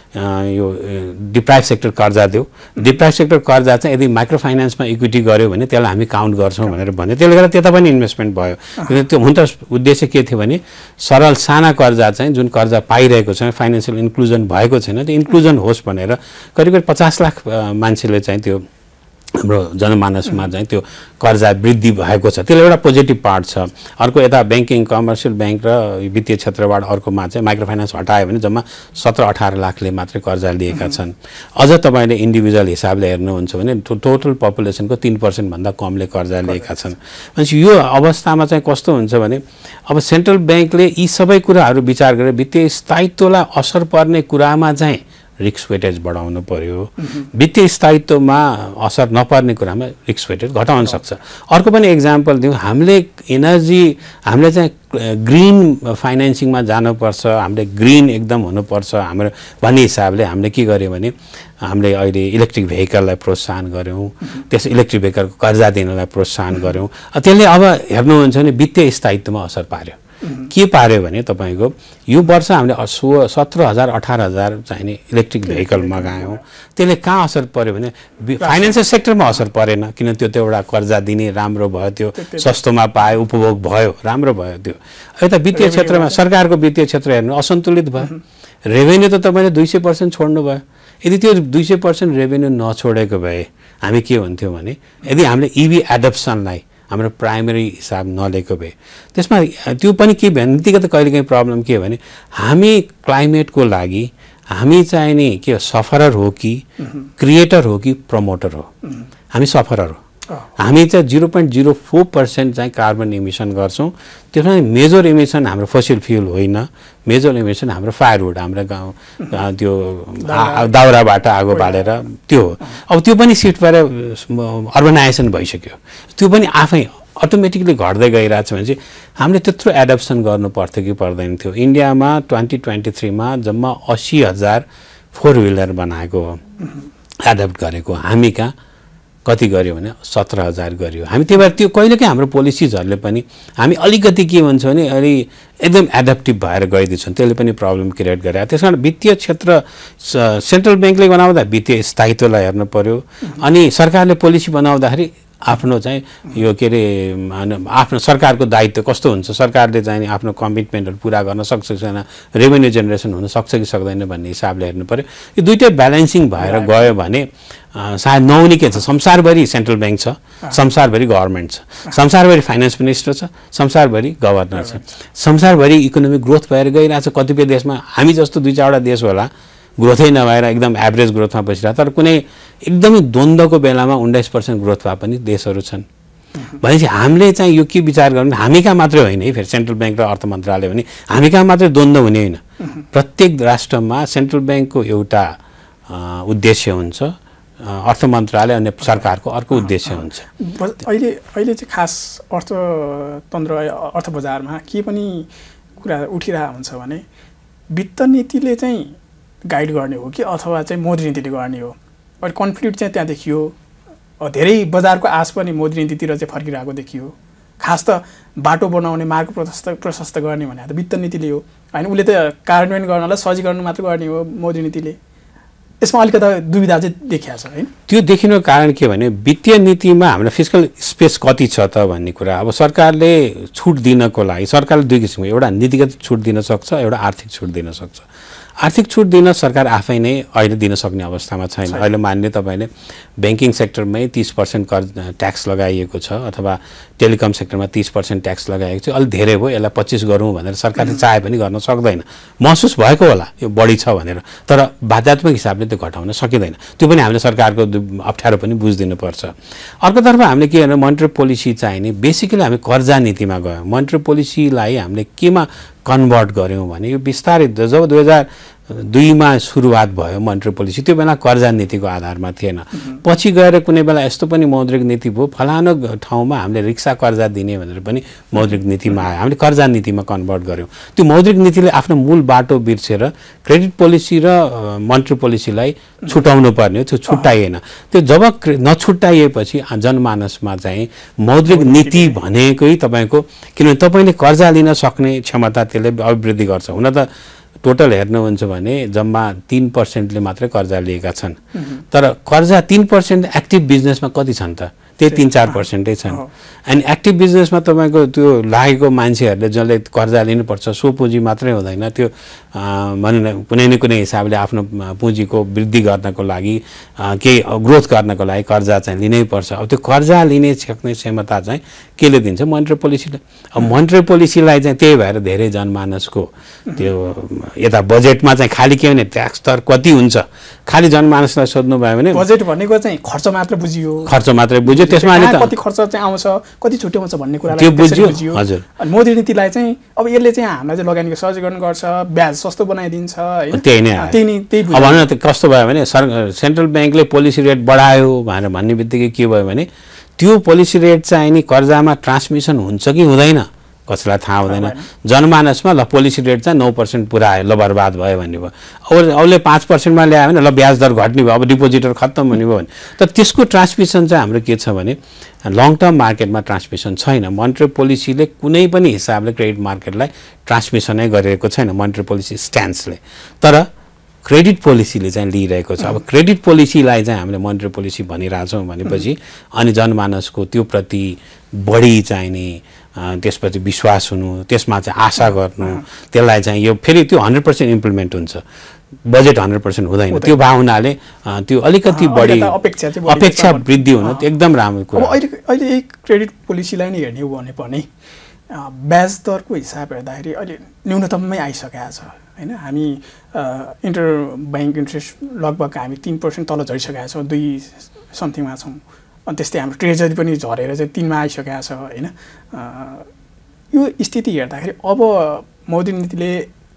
यो डिप्राइभ सेक्टर कर्जा देऊ डिप्राइभ सेक्टर कर्जा चाहिँ यदि माइक्रो फाइनेन्समा इक्विटी गर्यो भने त्यसलाई हामी काउन्ट गर्छौँ भनेर भन्यो त्यसले गर्दा त्यता पनि इन्भेस्टमेन्ट भयो त्यो हुन त उद्देश्य के थियो भने सरल साना कर्जा चाहिँ जुन कर्जा पाइरहेको छ फाइनेन्सियल इन्क्लुजन भएको छैन त्यो इन्क्लुजन होस् भनेर करिब 50 लाख मान्छेले चाहिँ त्यो हाम्रो जनमानसमा चाहिँ त्यो कर्जा वृद्धि भएको छ, त्यसले एउटा पोजिटिभ पार्ट छ। अर्को यता ब्याङ्किङ, कमर्सियल ब्याङ्क र वित्तीय क्षेत्रबाट अर्कोमा चाहिँ माइक्रो फाइनेन्स हटायो भने जम्मा 17-18 लाखले मात्रै कर्जा लिएका छन्। अझ तपाईँले इन्डिभिजुअल हिसाबले हेर्नुहुन्छ भने टोटल पपुलेसनको 3% भन्दा कमले कर्जा लिएका छन्। भनेपछि यो अवस्थामा चाहिँ कस्तो हुन्छ भने अब सेन्ट्रल ब्याङ्कले यी सबै कुराहरू विचार गरेर वित्तीय स्थायित्वलाई असर पर्ने कुरामा चाहिँ रिस्क वेटेज बढाउनु पर्यो, वित्तीय स्थायित्वमा असर नपर्ने कुरामा रिस्क वेटेज घटाउन सक्छ। अर्को पनि एक्जाम्पल दिउँ, हामीले चाहिँ ग्रिन फाइनेन्सिङमा जानुपर्छ, हामीले ग्रिन एकदम हुनुपर्छ हाम्रो भन्ने हिसाबले हामीले के गर्यो भने हामीले अहिले इलेक्ट्रिक भेहिकललाई प्रोत्साहन गऱ्यौँ, त्यस इलेक्ट्रिक भेहिकलको कर्जा दिनलाई प्रोत्साहन गऱ्यौँ। त्यसले अब हेर्नुहुन्छ भने वित्तीय स्थायित्वमा असर पार्यो। के पार्यो भने तपाईँको यो वर्ष हामीले 17,000-18,000 चाहिने इलेक्ट्रिक भेहिकल मगायौँ। त्यसले कहाँ असर पर्यो भने फाइनेन्सियल सेक्टरमा असर परेन, किन त्यो एउटा कर्जा दिने राम्रो भयो, त्यो सस्तोमा पायो, उपभोग भयो, राम्रो भयो। त्यो यता वित्तीय क्षेत्रमा सरकारको वित्तीय क्षेत्र हेर्नु असन्तुलित भयो। रेभेन्यू त तपाईँले 200% छोड्नु भयो। यदि त्यो 200% रेभेन्यू नछोडेको भए हामी के हुन्थ्यौँ भने यदि हामीले इभी एडप्सनलाई हाम्रो प्राइमेरी हिसाब नलिएको भए त्यसमा त्यो पनि के व्यक्तिगत कहिलेकाहीँ प्रब्लम के हो भने हामी क्लाइमेटको लागि हामी चाहिँ नि के सफरर हो कि क्रिएटर हो कि प्रमोटर हो? हामी सफरर हो। हामी चाहिँ 0.04% चाहिँ कार्बन इमिसन गर्छौँ। त्यसमा मेजर इमिसन हाम्रो फसिल फ्युल होइन, मेजर इमिसन हाम्रो फायरवुड, हाम्रो गाउँ त्यो दाउराबाट आगो बालेर त्यो हो। अब त्यो पनि सिफ्ट भएर अर्बनाइजेसन भइसक्यो, त्यो पनि आफै अटोमेटिकली घट्दै गइरहेछ भने चाहिँ हामीले त्यत्रो एडप्सन गर्नु पर्थ्यो कि पर्दैन थियो। इन्डियामा 2023 मा जम्मा 80,000 4 व्हिलर बनाएको हो, एडप्ट गरेको। हामी कहाँ कति गर्यो भने 17,000 गर्यो। हामी त्यही भएर त्यो कहिलेकाहीँ हाम्रो पोलिसिजहरूले पनि हामी अलिकति के भन्छ भने अलि एकदम एडप्टिभ भएर गइदिन्छौँ, त्यसले पनि प्रब्लम क्रिएट गरे। त्यस कारण वित्तीय क्षेत्र सेन्ट्रल ब्याङ्कले बनाउँदा वित्तीय स्थायित्वलाई हेर्नु पर्यो, अनि सरकारले पोलिसी बनाउँदाखेरि आफ्नो चाहिँ यो के अरे आफ्नो सरकारको दायित्व कस्तो हुन्छ, सरकारले चाहिँ आफ्नो कमिटमेन्टहरू पुरा गर्न सक्छ कि छैन, रेभेन्यू जेनेरेसन हुन सक्छ कि सक्दैन भन्ने हिसाबले हेर्नु पर्यो। यो दुइटै ब्यालेन्सिङ भएर गयो भने सायद नहुने के छ, संसारभरि सेन्ट्रल ब्याङ्क छ, संसारभरि गभर्मेन्ट छ, संसारभरि फाइनेन्स मिनिस्टर छ, संसारभरि गभर्नर छ, संसारभरि इकोनोमिक ग्रोथ भएर गइरहेछ। कतिपय देशमा हामी जस्तो 2-4वटा देश होला ग्रोथै नभएर एकदम एभरेज ग्रोथमा बसिरहेको, तर कुनै एकदमै द्वन्द्वको बेलामा 19% ग्रोथ भए पनि देशहरू छन्। भनेपछि हामीले चाहिँ यो के विचार गर्नु, हामी कहाँ मात्रै होइन है, फेरि सेन्ट्रल ब्याङ्क र अर्थ मन्त्रालय भने हामी कहाँ मात्रै द्वन्द्व हुने होइन, प्रत्येक राष्ट्रमा सेन्ट्रल ब्याङ्कको एउटा उद्देश्य हुन्छ, अर्थ मन्त्रालय अनि सरकारको अर्को उद्देश्य हुन्छ। अहिले चाहिँ खास अर्थतन्त्र अर्थ बजारमा के पनि कुरा उठिरहेको हुन्छ भने वित्त नीतिले चाहिँ गाइड गर्ने हो कि अथवा चाहिँ मौद्रिक नीतिले गर्ने हो? अहिले कन्फ्लिक्ट चाहिँ त्यहाँ देखियो, धेरै बजारको आश पनि मौद्रिक नीतितिर चाहिँ फर्किरहेको देखियो। खास त बाटो बनाउने, मार्ग प्रशस्त गर्ने भने त वित्त नीतिले हो होइन, उसले त कार्यान्वयन गर्नलाई सजिकरण मात्र गर्ने हो मौद्रिक नीतिले। यसमा अलिकति दुविधा चाहिँ देखिएको छ होइन? त्यो देखिनुको कारण के भने वित्तीय नीतिमा हाम्रो फिस्कल स्पेस कति छ त भन्ने कुरा। अब सरकारले छुट दिनको लागि सरकारले दुई किसिमको, एउटा नीतिगत छुट दिन सक्छ, एउटा आर्थिक छुट दिन सक्छ। आर्थिक छुट दिन सरकार आफै नै अहिले दिन सक्ने अवस्थामा छैन। अहिले मान्ने तपाईँले ब्याङ्किङ सेक्टरमै 30% कर ट्याक्स लगाइएको छ, अथवा टेलिकम सेक्टरमा 30% ट्याक्स लगाइएको छ। अलिक धेरै भयो, यसलाई 25 गरौँ भनेर सरकारले चाहे पनि गर्न सक्दैन। महसुस भएको होला यो बढी छ भनेर, तर बाध्यात्मक हिसाबले त्यो घटाउन सकिँदैन। त्यो पनि हामीले सरकारको अप्ठ्यारो पनि बुझिदिनुपर्छ। अर्कोतर्फ हामीले के भने मोनेटरी पोलिसी चाहिने, बेसिकली हामी कर्जा नीतिमा गयौँ। मोनेटरी पोलिसीलाई हामीले केमा कन्भर्ट गऱ्यौँ भने यो बिस्तारै जब 2002 मा सुरुवात भयो मोनेटरी पोलिसी, त्यो बेला कर्जा नीतिको आधारमा थिएन। पछि गएर कुनै बेला यस्तो पनि मौद्रिक नीति भयो, फलानो ठाउँमा हामीले रिक्सा कर्जा दिने भनेर पनि मौद्रिक नीतिमा आयो, हामीले कर्जा नीतिमा कन्भर्ट गऱ्यौँ। त्यो मौद्रिक नीतिले आफ्नो मूल बाटो बिर्सेर क्रेडिट पोलिसी र मोनेटरी पोलिसीलाई छुटाउनु पर्ने हो, त्यो छुट्याइएन। त्यो जब नछुट्याइएपछि जनमानसमा चाहिँ मौद्रिक नीति भनेकै तपाईँको, किनभने तपाईँले कर्जा लिन सक्ने क्षमता त्यसले अभिवृद्धि गर्छ। हुन त टोटल हेर्नुहुन्छ भने जम्मा 3% ले मात्रै कर्जा लिएका छन्, तर कर्जा 3% एक्टिभ बिजनेसमा कति छन् त? त्यही 3-4% छन्। अनि एक्टिभ बिजनेसमा तपाईँको त्यो लागेको मान्छेहरूले जसले कर्जा लिनुपर्छ सो पुँजी मात्रै हुँदैन, त्यो भनौँ न कुनै न कुनै हिसाबले आफ्नो पुँजीको वृद्धि गर्नको लागि केही ग्रोथ गर्नको लागि कर्जा चाहिँ लिनै पर्छ। अब त्यो कर्जा लिने सक्ने क्षमता चाहिँ केले दिन्छ? मोनेटरी पोलिसीले। अब मोनेटरी पोलिसीलाई चाहिँ त्यही भएर धेरै जनमानसको त्यो यता बजेटमा चाहिँ खालि के भने ट्याक्स दर कति हुन्छ खालि जनमानसलाई सोध्नुभयो भने बजेट भनेको चाहिँ खर्च मात्र बुझियो, खर्च मात्रै बुझ्यो, त्यसमा कति खर्च चाहिँ आउँछ कति छुट्याउँछ भन्ने कुरा त्यो बुझ्यो। हजुर, अनि मोदी नीतिलाई चाहिँ अब यसले चाहिँ हामीलाई चाहिँ लगानीको सहजीकरण गर्छ, ब्याज सस्तो बनाइदिन्छ हैन, त्यही नै अब भनौँ न कस्तो भयो भने सेन्ट्रल ब्याङ्कले पोलिसी रेट बढायो भनेर भन्ने बित्तिकै के भयो भने त्यो पोलिसी रेट चाहिँ नि कर्जामा ट्रान्समिसन हुन्छ कि हुँदैन कसैलाई थाहा हुँदैन। जनमानसमा ल पोलिसी रेट चाहिँ 9% पुरा आयो, ल बर्बाद भयो भन्ने भयो। अब अरूले 5%मा ल्यायो भने ल ब्याज दर घट्ने भयो, अब डिपोजिटर खत्तम हुने भयो भने। तर त्यसको ट्रान्समिसन चाहिँ हाम्रो के छ भने लङ टर्म मार्केटमा ट्रान्समिसन छैन। मोनेटरी पोलिसीले कुनै पनि हिसाबले क्रेडिट मार्केटलाई ट्रान्समिसनै गरेको छैन मोनेटरी पोलिसी स्ट्यान्सले, तर क्रेडिट पोलिसीले चाहिँ लिइरहेको छ। अब क्रेडिट पोलिसीलाई चाहिँ हामीले मोनेटरी पोलिसी भनिरहेछौँ भनेपछि अनि जनमानसको त्यो प्रति बढी चाहिने त्यसपछि विश्वास हुनु, त्यसमा चाहिँ आशा गर्नु, त्यसलाई चाहिँ यो फेरि त्यो 100% इम्प्लिमेन्ट हुन्छ, बजेट 100% हुँदैन। त्यो भावनाले त्यो अलिकति बढी अपेक्षा वृद्धि हुन एकदम राम्रो कुरा। अब अहिले यही क्रेडिट पोलिसीलाई नै हेर्ने हो भने पनि ब्याज दरको हिसाब हेर्दाखेरि अहिले न्यूनतममै आइसकेको छ हैन। हामी इन्टर ब्याङ्क इन्ट्रेस्ट लगभग हामी 3% तल झरिसकेका छौँ, 2 समथिङमा छौँ। अनि त्यस्तै हाम्रो ट्रेजरी पनि झरेर चाहिँ 3 मा आइसकेको छ हैन। यो स्थिति हेर्दाखेरि अब मोदी नीतिले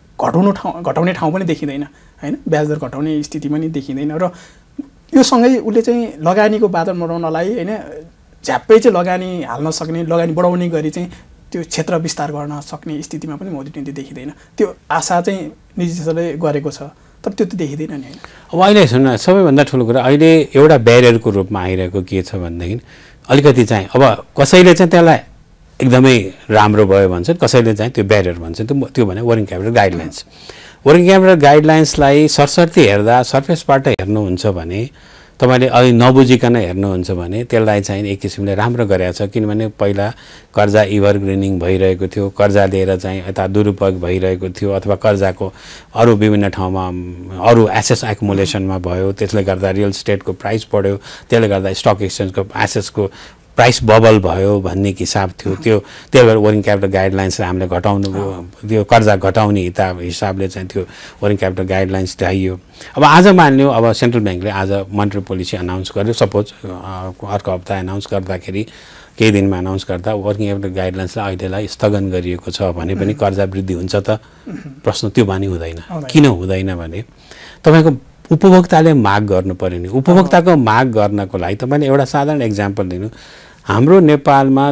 घटाउने ठाउँ पनि देखिँदैन हैन, ब्याज दर घटाउने स्थिति पनि देखिँदैन। र यो सँगै उसले चाहिँ लगानीको बादल बढाउनलाई हैन झ्याप्पै चाहिँ लगानी हाल्न सक्ने, लगानी बढाउने गरी चाहिँ त्यो क्षेत्र विस्तार गर्न सक्ने स्थितिमा पनि मोदी नीति देखिँदैन। त्यो आशा चाहिँ निजी क्षेत्रले गरेको छ, तर त्यो त देखिँदैन नि। अब अहिले सुन्न सबैभन्दा ठुलो कुरा अहिले एउटा ब्यारियरको रूपमा आइरहेको के छ भनेदेखि अलिकति चाहिँ अब कसैले चाहिँ त्यसलाई एकदमै राम्रो भयो भन्छन्, कसैले चाहिँ त्यो ब्यारियर भन्छन्। त्यो भने working capital guidelines. Working capital गाइडलाइन्सलाई सरसर्ती हेर्दा सर्फेसबाट हेर्नुहुन्छ भने तपाईँले अलि नबुझिकन हेर्नुहुन्छ भने त्यसलाई चाहिँ एक किसिमले राम्रो गरेको छ। किनभने पहिला कर्जा इभरग्रिनिङ भइरहेको थियो, कर्जा लिएर चाहिँ यता दुरुपयोग भइरहेको थियो, अथवा कर्जाको अरू विभिन्न ठाउँमा अरू एसेस एक्युमुलेसनमा भयो, त्यसले गर्दा रियल स्टेटको प्राइस बढ्यो, त्यसले गर्दा स्टक एक्सचेन्जको एसेसको प्राइस बबल भयो भन्ने हिसाब थियो। त्यही भएर वर्किङ क्यापिटल गाइडलाइन्सलाई हामीले घटाउनु त्यो कर्जा घटाउने हिसाबले चाहिँ त्यो वर्किङ क्यापिटल गाइडलाइन्स ल्याइयो। अब आज मान्यो अब सेन्ट्रल ब्याङ्कले आज मोनेटरी पोलिसी अनाउन्स गर्यो, सपोज अर्को हप्ता अनाउन्स गर्दाखेरि केही दिनमा अनाउन्स गर्दा वर्किङ क्यापिटल गाइडलाइन्सलाई अहिलेलाई स्थगन गरिएको छ भने पनि कर्जा वृद्धि हुन्छ त? प्रश्न त्यो बानी हुँदैन। किन हुँदैन भने तपाईँको उपभोक्ताले माग गर्नु पर्यो नि। उपभोक्ताको माग गर्नको लागि तपाईँले एउटा साधारण एक्जाम्पल दिनु, हाम्रो नेपालमा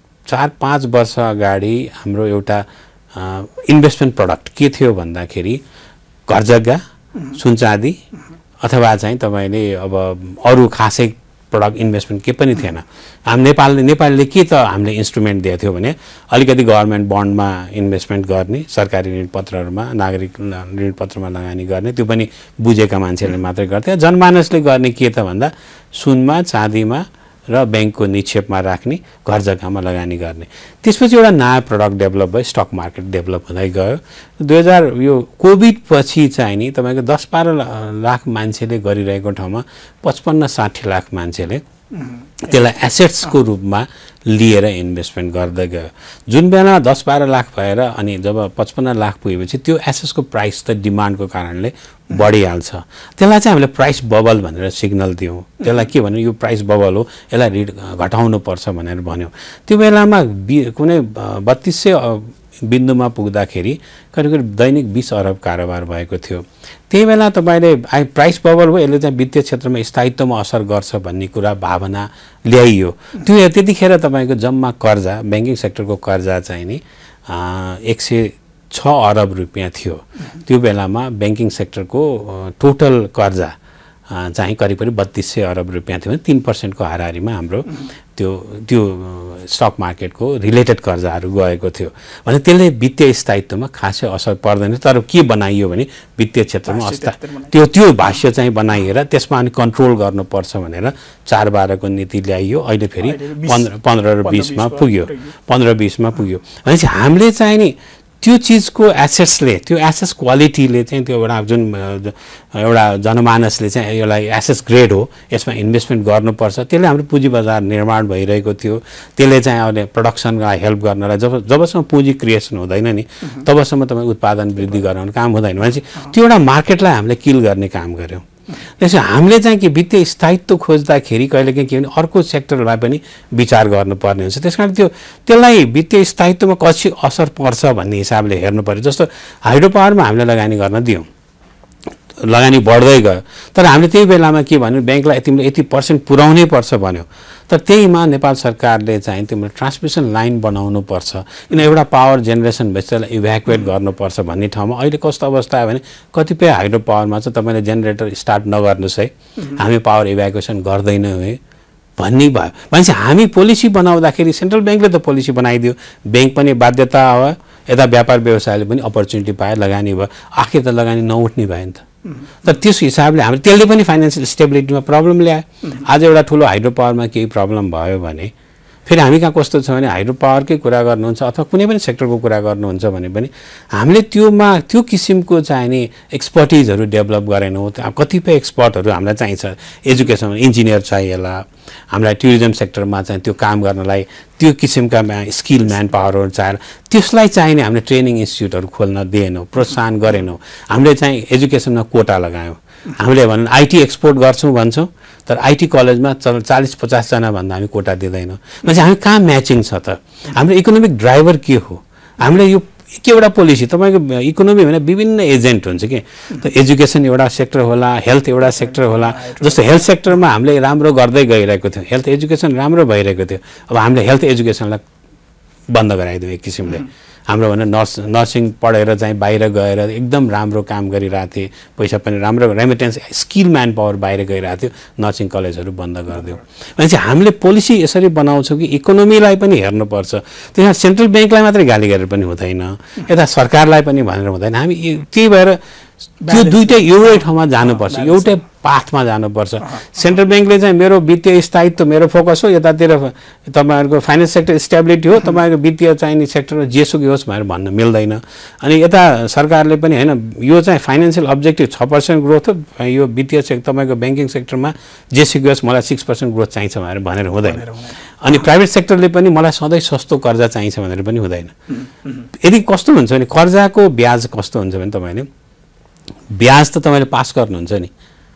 4-5 वर्ष अगाडि हाम्रो एउटा इन्भेस्टमेन्ट प्रडक्ट के थियो भन्दाखेरि घर जग्गा, सुनचाँदी अथवा चाहिँ तपाईँले अब अरू खासै प्रडक्ट इन्भेस्टमेन्ट के पनि थिएन। नेपालले के त हामीले इन्स्ट्रुमेन्ट दिएको थियो भने अलिकति गभर्मेन्ट बन्डमा इन्भेस्टमेन्ट गर्ने, सरकारी ऋणपत्रहरूमा, नागरिक ऋणपत्रमा लगानी गर्ने, त्यो पनि बुझेका मान्छेहरूले मात्रै गर्थे। जनमानसले गर्ने के त भन्दा सुनमा, चाँदीमा र ब्याङ्कको निक्षेपमा राख्ने, घर जग्गामा लगानी गर्ने। त्यसपछि एउटा नयाँ प्रडक्ट डेभलप भयो, स्टक मार्केट डेभलप हुँदै गयो। 2000 यो कोभिड पछि चाहिँ नि तपाईँको 10-12 लाख मान्छेले गरिरहेको ठाउँमा 55-60 लाख मान्छेले त्यसलाई एसेट्सको रूपमा लिएर इन्भेस्टमेन्ट गर्दै गयो। जुन बेला 10-12 लाख भएर अनि जब 55 लाख पुगेपछि त्यो एसेट्सको प्राइस त डिमान्डको कारणले बढिहाल्छ। त्यसलाई चाहिँ हामीले प्राइस बबल भनेर सिग्नल दियौँ। त्यसलाई के भन्यो, यो प्राइस बबल हो, यसलाई ऋण घटाउनु पर्छ भनेर भन्यौँ। त्यो बेलामा कुनै 3200 बिन्दुमा पुग्दाखेरि करिब दैनिक 20 अरब कारोबार भएको थियो। त्यही बेला तपाईँले प्राइस बबल हो, यसले चाहिँ वित्तीय क्षेत्रमा स्थायित्वमा असर गर्छ भन्ने कुरा भावना ल्याइयो। त्यो त्यतिखेर तपाईँको जम्मा कर्जा, ब्याङ्किङ सेक्टरको कर्जा चाहिँ नि 106 अरब रुपियाँ थियो। त्यो बेलामा ब्याङ्किङ सेक्टरको टोटल कर्जा चाहिँ करिब 3200 अरब रुपियाँ थियो भने 3% को हाराहारीमा हाम्रो त्यो स्टक मार्केटको रिलेटेड कर्जाहरू गएको थियो भने त्यसले वित्तीय स्थायित्वमा खासै असर पर्दैन। तर के बनाइयो भने वित्तीय क्षेत्रमा त्यो भाष्य चाहिँ बनाइएर त्यसमा अनि कन्ट्रोल गर्नुपर्छ भनेर 4-12 को नीति ल्याइयो। अहिले फेरि 15 र 20 मा पुग्यो, 15-20 मा पुग्यो भनेपछि हामीले चाहिँ नि त्यो चिजको एसेट्सले, त्यो एसेट्स क्वालिटीले चाहिँ त्यो एउटा जनमानसले चाहिँ यसलाई एसेट्स ग्रेड हो, यसमा इन्भेस्टमेन्ट गर्नुपर्छ, त्यसले हाम्रो पुँजी बजार निर्माण भइरहेको थियो। त्यसले चाहिँ अहिले प्रोडक्सनलाई हेल्प गर्नलाई जबसम्म पुँजी क्रिएसन हुँदैन नि तबसम्म तपाईँ उत्पादन वृद्धि गराउने काम हुँदैन भनेपछि त्यो एउटा मार्केटलाई हामीले किल गर्ने काम गर्यौँ। त्यसो हामीले चाहिँ के वित्तीय स्थायित्व खोज्दाखेरि कहिलेकाहीँ के भने अर्को सेक्टरलाई पनि विचार गर्नुपर्ने हुन्छ। त्यसकारण त्यसलाई वित्तीय स्थायित्वमा कसरी असर पर्छ भन्ने हिसाबले हेर्नु पर्यो। जस्तो हाइड्रो पावरमा हामीले लगानी गर्न दियौँ, लगानी बढ्दै गयो, तर हामीले त्यही बेलामा के भन्यो ब्याङ्कलाई तिमीले यति % पुर्याउनै पर्छ भन्यो। तर त्यहीमा नेपाल सरकारले चाहिँ तिमीले ट्रान्समिसन लाइन बनाउनु पर्छ, किन एउटा पावर जेनेरेसन भएपछि त्यसलाई इभ्याकुएट गर्नुपर्छ भन्ने ठाउँमा अहिले कस्तो अवस्था आयो भने कतिपय हाइड्रो पावरमा चाहिँ तपाईँले जेनेरेटर स्टार्ट नगर्नुहोस् है, हामी पावर इभ्याकुएसन गर्दैनौँ है भन्ने भयो। भनेपछि हामी पोलिसी बनाउँदाखेरि सेन्ट्रल ब्याङ्कले त पोलिसी बनाइदियो, ब्याङ्क पनि बाध्यता हो, यता व्यापार व्यवसायले पनि अपर्च्युनिटी पायो, लगानी भयो, आखिर त लगानी नउठ्ने भयो नि त। तर त्यस हिसाबले हामीले त्यसले पनि फाइनेन्सियल स्टेबिलिटीमा प्रब्लम ल्यायो। आज एउटा ठुलो हाइड्रो पावरमा केही प्रब्लम भयो भने फेरि हामी कहाँ कस्तो छ भने हाइड्रो पावरकै कुरा गर्नुहुन्छ अथवा कुनै पनि सेक्टरको कुरा गर्नुहुन्छ भने पनि हामीले त्यो किसिमको चाहिँ नि एक्सपर्टिजहरू डेभलप गरेनौँ। कतिपय एक्सपर्टहरू हामीलाई चाहिन्छ, एजुकेसन इन्जिनियर चाहिएला, हामीलाई टुरिज्म सेक्टरमा चाहिँ त्यो काम गर्नलाई त्यो किसिमका स्किल म्यान पावरहरू चाहिएर त्यसलाई चाहिने हामीले ट्रेनिङ इन्स्टिट्युटहरू खोल्न दिएनौँ, प्रोत्साहन गरेनौँ। हामीले चाहिँ एजुकेसनमा कोटा लगायौँ। हामीले भन्नु आइटी एक्सपोर्ट गर्छौँ भन्छौँ, तर आइटी कलेजमा 40-50 जना भन्दा हामी कोटा दिँदैनौँ। भनेपछि हामी कहाँ म्याचिङ छ त? हाम्रो इकोनोमिक ड्राइभर के हो? हामीले यो के एउटा पोलिसी तपाईँको इकोनोमी भने विभिन्न एजेन्ट हुन्छ कि, त एजुकेसन एउटा सेक्टर होला, हेल्थ एउटा सेक्टर होला। जस्तो हेल्थ सेक्टरमा हामीले राम्रो गर्दै गइरहेको थियो, हेल्थ एजुकेसन राम्रो भइरहेको थियो, अब हामीले हेल्थ एजुकेसनलाई बन्द गराइदियौँ एक किसिमले। हाम्रो भने नर्सिङ पढेर चाहिँ बाहिर गएर एकदम राम्रो काम गरिरहेको थिए, पैसा पनि राम्रो रेमिटेन्स स्किल म्यान पावर बाहिर गइरहेको थियो, नर्सिङ कलेजहरू बन्द गरिदियौँ। भनेपछि हामीले पोलिसी यसरी बनाउँछौँ कि इकोनोमीलाई पनि हेर्नुपर्छ। त्यसमा सेन्ट्रल ब्याङ्कलाई मात्रै गाली गरेर पनि हुँदैन, यता सरकारलाई पनि भनेर हुँदैन। हामी त्यही भएर त्यो दुइटै एउटै ठाउँमा जानुपर्छ, एउटै पाथमा जानुपर्छ। सेन्ट्रल ब्याङ्कले चाहिँ मेरो वित्तीय स्थायित्व मेरो फोकस हो, यतातिर तपाईँहरूको फाइनेन्स सेक्टर स्टेबिलिटी हो, तपाईँको वित्तीय चाहिने सेक्टर जेसुकै होस् भनेर भन्न मिल्दैन। अनि यता सरकारले पनि होइन यो चाहिँ फाइनेन्सियल अब्जेक्टिभ 6% ग्रोथ हो, यो वित्तीय सेक्टर तपाईँको ब्याङ्किङ सेक्टरमा जेसुकै होस् मलाई 6% ग्रोथ चाहिन्छ भनेर हुँदैन। अनि प्राइभेट सेक्टरले पनि मलाई सधैँ सस्तो कर्जा चाहिन्छ भनेर पनि हुँदैन। यदि कस्तो हुन्छ भने कर्जाको ब्याज कस्तो हुन्छ भने तपाईँले ब्याज त तपाईँले पास गर्नुहुन्छ नि,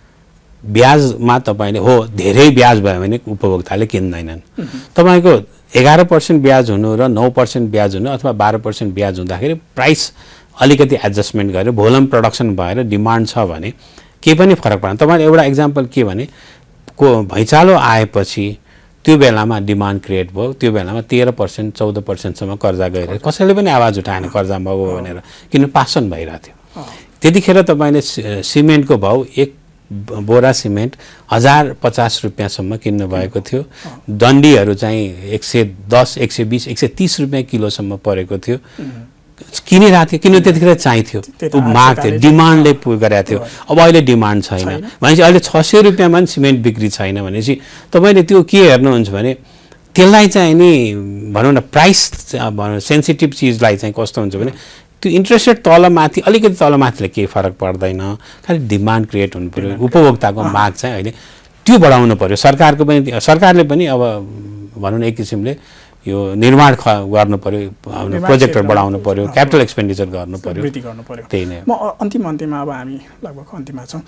ब्याजमा तपाईँले हो धेरै ब्याज भयो भने उपभोक्ताले किन्दैनन्। तपाईँको 11% ब्याज हुनु र 9% ब्याज हुनु अथवा 12% ब्याज हुँदाखेरि प्राइस अलिकति एडजस्टमेन्ट गरेर भोल्युम प्रोडक्सन भएर डिमान्ड छ भने केही पनि फरक पर्दैन। तपाईँले एउटा इक्जाम्पल के भने भैँचालो आएपछि त्यो बेलामा डिमान्ड क्रिएट भयो, त्यो बेलामा 13% 14%सम्म कर्जा गइरहेको, कसैले पनि आवाज उठाएन कर्जा भयो भनेर, किन पासन भइरहेको थियो। त्यतिखेर तपाईँले सिमेन्टको भाउ एक बोरा सिमेन्ट 1050 रुपियाँसम्म किन्नु भएको थियो, डन्डीहरू चाहिँ 110, 120, 130 रुपियाँ किलोसम्म परेको थियो, किनिरहेको थियो, किन त्यतिखेर चाहिन्थ्यो, माग थियो, डिमान्डले गरेको थियो। अब अहिले डिमान्ड छैन भनेपछि अहिले 600 रुपियाँमा पनि सिमेन्ट बिक्री छैन भनेपछि तपाईँले त्यो के हेर्नुहुन्छ भने त्यसलाई चाहिँ नि भनौँ न प्राइस सेन्सिटिभ चिजलाई चाहिँ कस्तो हुन्छ भने त्यो इन्ट्रेस्ट रेट तलमाथि अलिकति तलमाथिले केही फरक पर्दैन, खालि डिमान्ड क्रिएट हुनु पऱ्यो, उपभोक्ताको माग चाहिँ अहिले त्यो बढाउनु पऱ्यो। सरकारले पनि अब भनौँ न एक किसिमले यो निर्माण गर्नु पऱ्यो, प्रोजेक्टहरू बढाउनु पऱ्यो, क्यापिटल एक्सपेन्डिचर गर्नु पऱ्यो, त्यही नै। म अन्तिममा अब हामी लगभग अन्तिममा छौँ।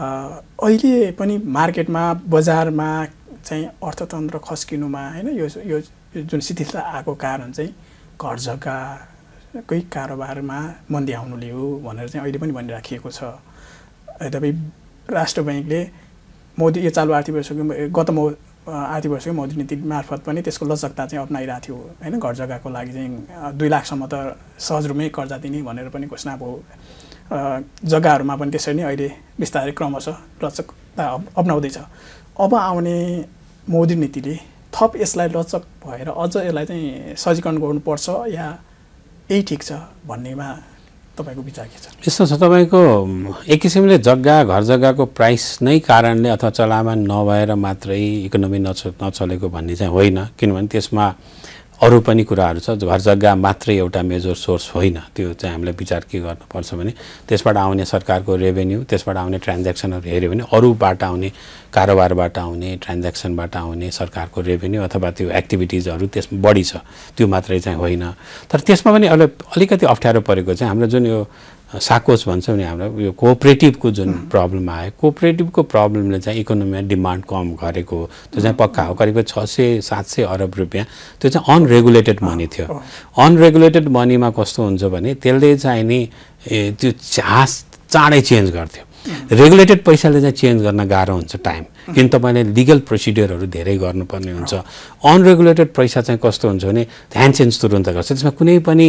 अहिले पनि मार्केटमा बजारमा चाहिँ अर्थतन्त्र खस्किनुमा होइन यो जुन शिथिलता आएको कारण चाहिँ घर जग्गाकै कारोबारमा मन्दी आउनुले हो भनेर चाहिँ अहिले पनि भनिराखिएको छ। यद्यपि राष्ट्र ब्याङ्कले मोदी यो चालु आर्थिक वर्षको गत आर्थिक वर्षको मोदी नीति मार्फत पनि त्यसको लचकता चाहिँ अपनाइरहेको थियो होइन। घर जग्गाको लागि चाहिँ 2 लाखसम्म त सहज रूपमै कर्जा दिने भनेर पनि घोषणा भयो। जग्गाहरूमा पनि त्यसरी नै अहिले बिस्तारै क्रमशः लचकता अपनाउँदैछ। अब आउने मोदी नीतिले थप यसलाई लचक भएर अझ यसलाई चाहिँ सजीकरण गर्नुपर्छ या यही ठिक छ भन्नेमा तपाईँको विचार के छ? यस्तो छ, तपाईँको एक किसिमले घर जग्गाको प्राइस नै कारणले अथवा चलामान नभएर मात्रै इकोनोमी नचलेको भन्ने चाहिँ होइन, किनभने त्यसमा अरू पनि कुराहरू छ। घर जग्गा मात्रै एउटा मेजर सोर्स होइन, त्यो चाहिँ हामीले विचार के गर्नुपर्छ भने त्यसबाट आउने सरकारको रेभेन्यू, त्यसबाट आउने ट्रान्ज्याक्सनहरू हेऱ्यो भने अरूबाट आउने कारोबारबाट आउने ट्रान्ज्याक्सनबाट आउने सरकारको रेभेन्यू अथवा त्यो एक्टिभिटिजहरू त्यसमा बढी छ, त्यो मात्रै चाहिँ होइन। तर त्यसमा पनि अलिकति अप्ठ्यारो परेको चाहिँ हाम्रो जुन यो साकोस भन्छौँ नि, हाम्रो यो कोअपरेटिभको जुन प्रब्लम आयो, कोअपरेटिभको प्रब्लमले चाहिँ इकोनोमीमा डिमान्ड कम गरेको हो। त्यो चाहिँ पक्का हो। करिब 600-700 अरब रुपियाँ त्यो चाहिँ अनरेगुलेटेड मनी थियो। अनरेगुलेटेड मनीमा कस्तो हुन्छ भने त्यसले चाहिँ नि त्यो चाँडै चेन्ज गर्थ्यो। रेगुलेटेड पैसाले चाहिँ चेन्ज गर्न गाह्रो हुन्छ टाइम, किन तपाईँले लिगल प्रोसिडियरहरू धेरै गर्नुपर्ने हुन्छ। अनरेगुलेटेड पैसा चाहिँ कस्तो हुन्छ भने ह्यान्ड चेन्ज तुरुन्त गर्छ। त्यसमा कुनै पनि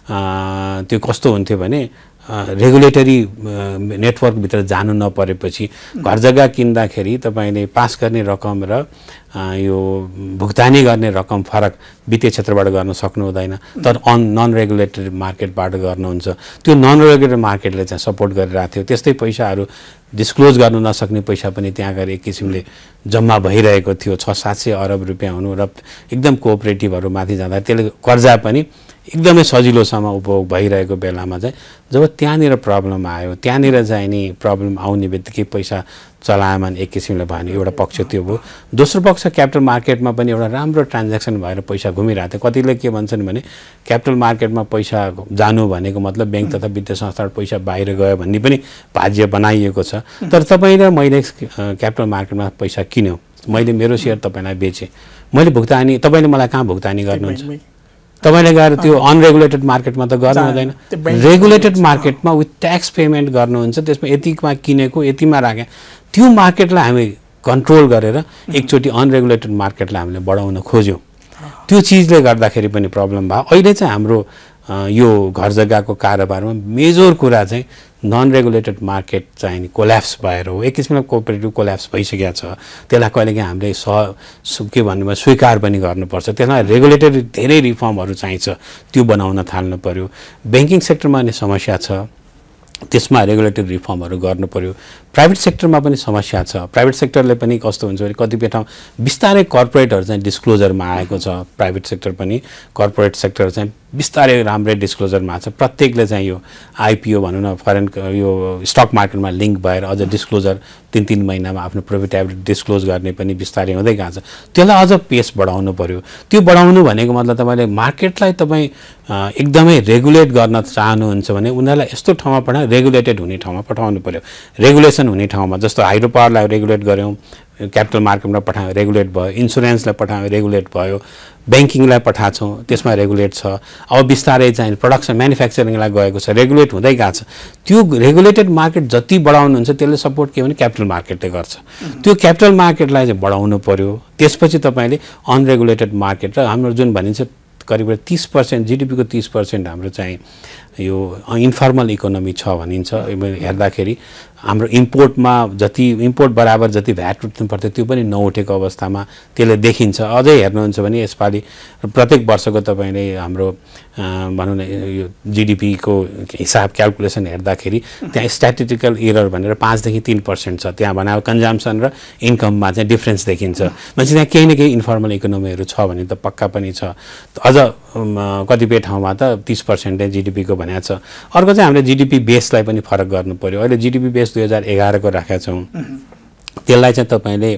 त्यो कस्तो हुन्थ्यो भने रेगुलेटरी नेटवर्कभित्र जानु नपरेपछि घर जग्गा किन्दाखेरि तपाईँले पास गर्ने रकम र यो भुक्तानी गर्ने रकम फरक वित्तीय क्षेत्रबाट गर्न सक्नु हुँदैन, तर नन रेगुलेटेड मार्केटबाट गर्नुहुन्छ। त्यो नन रेगुलेटेड मार्केटले चाहिँ सपोर्ट गरिरहेको थियो। त्यस्तै पैसाहरू डिस्क्लोज गर्नु नसक्ने पैसा पनि त्यहाँ गएर एक किसिमले जम्मा भइरहेको थियो। 600-700 अरब रुपियाँ हुनु र एकदम कोअपरेटिभहरू माथि जाँदा त्यसले कर्जा पनि एकदमै सजिलोसँग उपभोग भइरहेको बेलामा चाहिँ जब त्यहाँनिर प्रब्लम आयो, त्यहाँनिर चाहिँ नि प्रब्लम आउने बित्तिकै पैसा चलायमान एक किसिमले भयो भने एउटा पक्ष त्यो भयो। दोस्रो पक्ष क्यापिटल मार्केटमा पनि एउटा राम्रो ट्रान्ज्याक्सन भएर पैसा घुमिरहेको थियो। कतिले के भन्छन् भने क्यापिटल मार्केटमा पैसा जानु भनेको मतलब ब्याङ्क तथा वित्तीय संस्थाबाट पैसा बाहिर गयो भन्ने पनि भाज्य बनाइएको छ। तर तपाईँ र मैले क्यापिटल मार्केटमा पैसा किन्यो, मैले मेरो सेयर तपाईँलाई बेचेँ, मैले भुक्तानी तपाईँले मलाई कहाँ भुक्तानी गर्नुहुन्छ? तपाईँले गएर त्यो अनरेगुलेटेड मार्केटमा त गर्नु हुँदैन। रेगुलेटेड मार्केटमा विथ ट्याक्स पेमेन्ट गर्नुहुन्छ, त्यसमा यतिमा किनेको यतिमा राखे, त्यो मार्केटलाई हामी कन्ट्रोल गरेर एकचोटि अनरेगुलेटेड मार्केटलाई हामीले बढाउन खोज्यौँ। त्यो चिजले गर्दाखेरि पनि प्रब्लम भयो। अहिले चाहिँ हाम्रो यो घर जग्गाको कारोबारमा मेजर कुरा चाहिँ नन रेगुलेटेड मार्केट चाहिँ नि कोल्याप्स भएर हो। एक किसिमले कोअपरेटिभ कोल्याप्स भइसकेको छ। त्यसलाई कहिलेकाहीँ हामीले के भन्नुमा स्वीकार पनि गर्नुपर्छ। त्यसमा रेगुलेटेड धेरै रिफर्महरू चाहिन्छ, त्यो बनाउन थाल्नु पर्यो। ब्याङ्किङ सेक्टरमा पनि समस्या छ, त्यसमा रेगुलेटरी रिफर्महरू गर्नु पर्यो। प्राइभेट सेक्टरमा पनि समस्या छ। प्राइभेट सेक्टरले पनि कस्तो हुन्छ भने कतिपय ठाउँ बिस्तारै कर्पोरेटहरू चाहिँ डिस्क्लोजरमा आएको छ। प्राइभेट सेक्टर पनि कर्पोरेट सेक्टर चाहिँ बिस्तारै राम्रै डिस्क्लोजरमा आएको छ। प्रत्येकले चाहिँ यो आइपिओ भनौँ न, फरेन यो स्टक मार्केटमा लिङ्क भएर अझ डिस्क्लोजर 3-3 महिनामा आफ्नो प्रोफिटेबिलिटी डिस्क्लोज गर्ने पनि बिस्तारै हुँदै गएको छ। त्यसलाई अझ पेस बढाउनु पर्यो। त्यो बढाउनु भनेको मतलब तपाईँले मार्केटलाई तपाईँ एकदमै रेगुलेट गर्न चाहनुहुन्छ भने उनीहरूलाई यस्तो ठाउँमा पठाउँ, रेगुलेटेड हुने ठाउँमा पठाउनु पर्यो। रेगुलेसन हुने ठाउँमा, जस्तो हाइड्रो पावरलाई रेगुलेट गऱ्यौँ, क्यापिटल मार्केटमा पठायो रेगुलेट भयो, इन्सुरेन्सलाई पठायो रेगुलेट भयो, ब्याङ्किङलाई पठाएको त्यसमा रेगुलेट छ। अब बिस्तारै चाहिँ प्रोडक्सन म्यानुफ्याक्चरिङलाई गएको छ, रेगुलेट हुँदै गएको छ। त्यो रेगुलेटेड मार्केट जति बढाउनुहुन्छ त्यसले सपोर्ट के भने क्यापिटल मार्केटले गर्छ। त्यो क्यापिटल मार्केटलाई चाहिँ बढाउनु पर्यो। त्यसपछि तपाईँले अनरेगुलेटेड मार्केट र हाम्रो जुन भनिन्छ करिब 30% जिडिपीको 30% हाम्रो चाहिँ यो इन्फर्मल इकोनोमी छ भनिन्छ। हेर्दाखेरि हाम्रो इम्पोर्टमा जति इम्पोर्ट बराबर जति भ्याट उठ्नु पर्थ्यो त्यो पनि नउठेको अवस्थामा त्यसले देखिन्छ। अझै हेर्नुहुन्छ भने यसपालि प्रत्येक वर्षको तपाईँले हाम्रो भनौँ न यो जिडिपीको हिसाब क्यालकुलेसन हेर्दाखेरि त्यहाँ स्ट्याटिस्टिकल एरर भनेर 5-3% छ। त्यहाँ भने कन्जम्सन र इन्कममा चाहिँ डिफ्रेन्स देखिन्छ। मान्छे त्यहाँ केही न केही इन्फर्मल इकोनोमीहरू छ भने त पक्का पनि छ। अझ कतिपय ठाउँमा त 30% जिडिपीको भनेको छ। अर्को चाहिँ हामीले जिडिपी बेसलाई पनि फरक गर्नु पर्यो। अहिले जिडिपी बेस 2011 को राखेका छौँ। त्यसलाई चाहिँ तपाईँले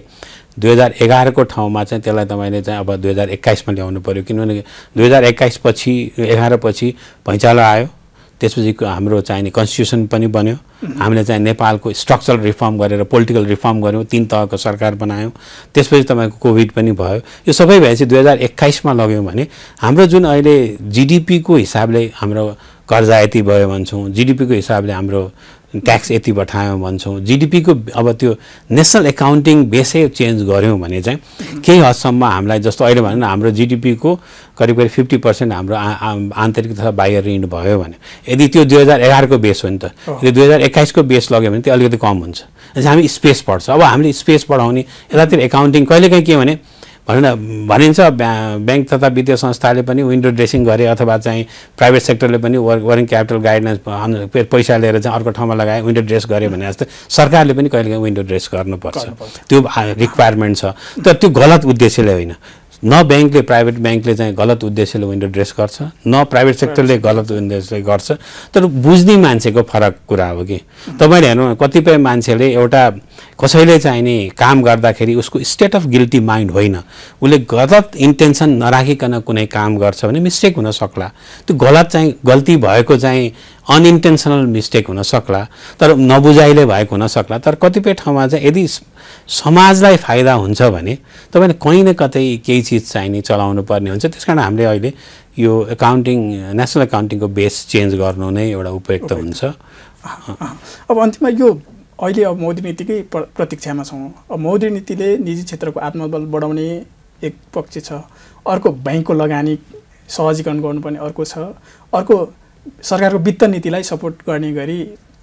2011 को ठाउँमा चाहिँ त्यसलाई तपाईँले चाहिँ अब 2021 मा ल्याउनु पर्यो। किनभने 2021 पछि 11 पछि भैँचालो आयो, त्यसपछि हाम्रो चाहिने कन्स्टिट्युसन पनि बन्यो। हामीले चाहिँ नेपालको स्ट्रक्चरल रिफर्म गरेर पोलिटिकल रिफर्म गऱ्यौँ, 3 तहको सरकार बनायौँ। त्यसपछि तपाईँको कोभिड पनि भयो। यो सबै भएपछि 2021 मा लग्यौँ भने हाम्रो जुन अहिले जिडिपीको हिसाबले हाम्रो कर्जा यति भयो भन्छौँ, जिडिपीको हिसाबले हाम्रो ट्याक्स यति बठायौँ भन्छौँ, जीडीपीको अब त्यो नेसनल एकाउन्टिङ बेसै चेन्ज गऱ्यौँ भने चाहिँ केही हदसम्म हामीलाई जस्तो अहिले भनौँ न हाम्रो जीडीपीको करिब करिब 50% हाम्रो आन्तरिक तथा बाह्य ऋण भयो भने यदि त्यो 2011 को बेस हो नि त, यदि 2021 को बेस लग्यो भने त्यो अलिकति कम हुन्छ। हामी स्पेस बढ्छ। अब हामीले स्पेस बढाउने यतातिर एकाउन्टिङ कहिलेकाहीँ के भने भनिन्छ ब्याङ्क तथा वित्तीय संस्थाले पनि विन्डो ड्रेसिङ गरे अथवा चाहिँ प्राइभेट सेक्टरले पनि वर्किङ क्यापिटल गाइडलाइन्स पैसा लिएर चाहिँ अर्को ठाउँमा लगाए विन्डो ड्रेस गरे भने जस्तै सरकारले पनि कहिलेकाहीँ विन्डो ड्रेस गर्नुपर्छ, त्यो रिक्वायरमेन्ट छ। तर त्यो गलत उद्देश्यले होइन, न ब्याङ्कले प्राइभेट ब्याङ्कले चाहिँ गलत उद्देश्यले विन्डो ड्रेस गर्छ, न प्राइभेट सेक्टरले गलत उद्देश्यले गर्छ। तर बुझ्ने मान्छेको फरक कुरा हो कि तपाईँले हेर्नु कतिपय मान्छेले एउटा कसैले चाहिँ नि काम गर्दाखेरि उसको स्टेट अफ गिल्टी माइन्ड होइन, उसले गलत इन्टेन्सन नराखिकन कुनै काम गर्छ भने मिस्टेक हुन सक्ला। त्यो गल्ती भएको चाहिँ अनइन्टेन्सनल मिस्टेक हुन सक्ला, तर नबुझाइले भएको हुन सक्ला। तर कतिपय ठाउँमा चाहिँ यदि समाजलाई फाइदा हुन्छ भने तपाईँले कहीँ न कतै केही चिज चाहिँ नि चलाउनु पर्ने हुन्छ। त्यस कारण हामीले अहिले यो एकाउन्टिङ नेसनल एकाउन्टिङको बेस चेन्ज गर्नु नै एउटा उपयुक्त हुन्छ। अब अन्तिममा यो अहिले अब मौद्रिक नीतिकै प्रतीक्षामा छौँ। अब मौद्रिक नीतिले निजी क्षेत्रको आत्मबल बढाउने एक पक्ष छ, अर्को ब्याङ्कको लगानी सहजीकरण गर्नुपर्ने अर्को छ, अर्को सरकारको वित्त नीतिलाई सपोर्ट गर्ने गरी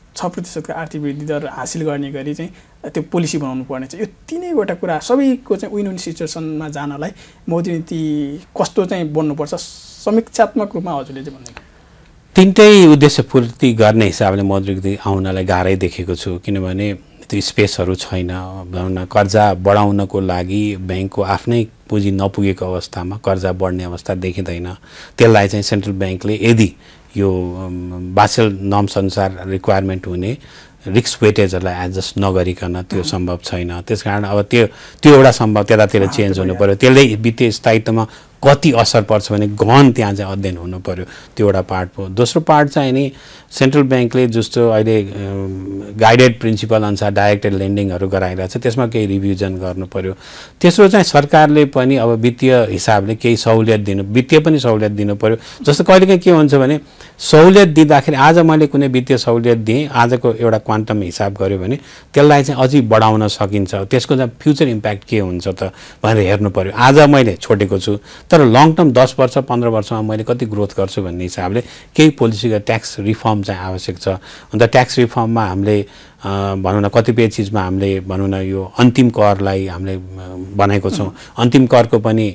6% आर्थिक वृद्धि दर हासिल गर्ने गरी चाहिँ त्यो पोलिसी बनाउनु पर्ने छ। यो तीनैवटा कुरा सबैको चाहिँ विन विन सिचुएसनमा जानलाई मौद्रिक नीति कस्तो चाहिँ बन्नुपर्छ समीक्षात्मक रूपमा हजुरले चाहिँ भन्नु? तीनटै उद्देश्य पूर्ति गर्ने हिसाबले मौद्रिक नीति आउनलाई गाह्रै देखेको छु, किनभने त्यो स्पेसहरू छैन। भनौँ न कर्जा बढाउनको लागि ब्याङ्कको आफ्नै पुँजी नपुगेको अवस्थामा कर्जा बढ्ने अवस्था देखिँदैन। त्यसलाई चाहिँ सेन्ट्रल ब्याङ्कले यदि यो बासेल नर्म्स अनुसार रिक्वायरमेन्ट हुने रिस्क वेटेजहरूलाई एडजस्ट नगरिकन त्यो सम्भव छैन। त्यसकारण अब त्यो एउटा सम्भव त्यतातिर चेन्ज हुनु पर्यो। त्यसले वित्तीय स्थायित्वमा कति असर पर्छ भने गहन त्यहाँ चाहिँ अध्ययन हुनु पर्यो, त्यो एउटा पार्ट हो। दोस्रो पार्ट चाहिँ नि सेन्ट्रल ब्याङ्कले जस्तो अहिले गाइडेड प्रिन्सिपल अनुसार डाइरेक्टेड लेन्डिङहरू गराइरहेको छ, त्यसमा केही रिभिजन गर्नु पर्यो। तेस्रो चाहिँ सरकारले पनि अब वित्तीय हिसाबले केही सहुलियत दिनु, वित्तीय पनि सहुलियत दिनु पर्यो। जस्तो कहिलेकाहीँ के हुन्छ भने सहुलियत दिँदाखेरि आज मैले कुनै वित्तीय सहुलियत दिएँ, आजको एउटा क्वान्टम हिसाब गऱ्यो भने त्यसलाई चाहिँ अझै बढाउन सकिन्छ। त्यसको चाहिँ फ्युचर इम्प्याक्ट के हुन्छ त भनेर हेर्नु पर्यो। आज मैले छोडेको छु तर लङ टर्म 10 वर्ष 15 वर्षमा मैले कति ग्रोथ गर्छु भन्ने हिसाबले केही पोलिसीको ट्याक्स रिफर्म चाहिँ आवश्यक छ। अन्त ट्याक्स रिफर्ममा हामीले भनौँ न कतिपय चिजमा हामीले भनौँ न यो अन्तिम करलाई हामीले बनाएको छौँ। अन्तिम करको पनि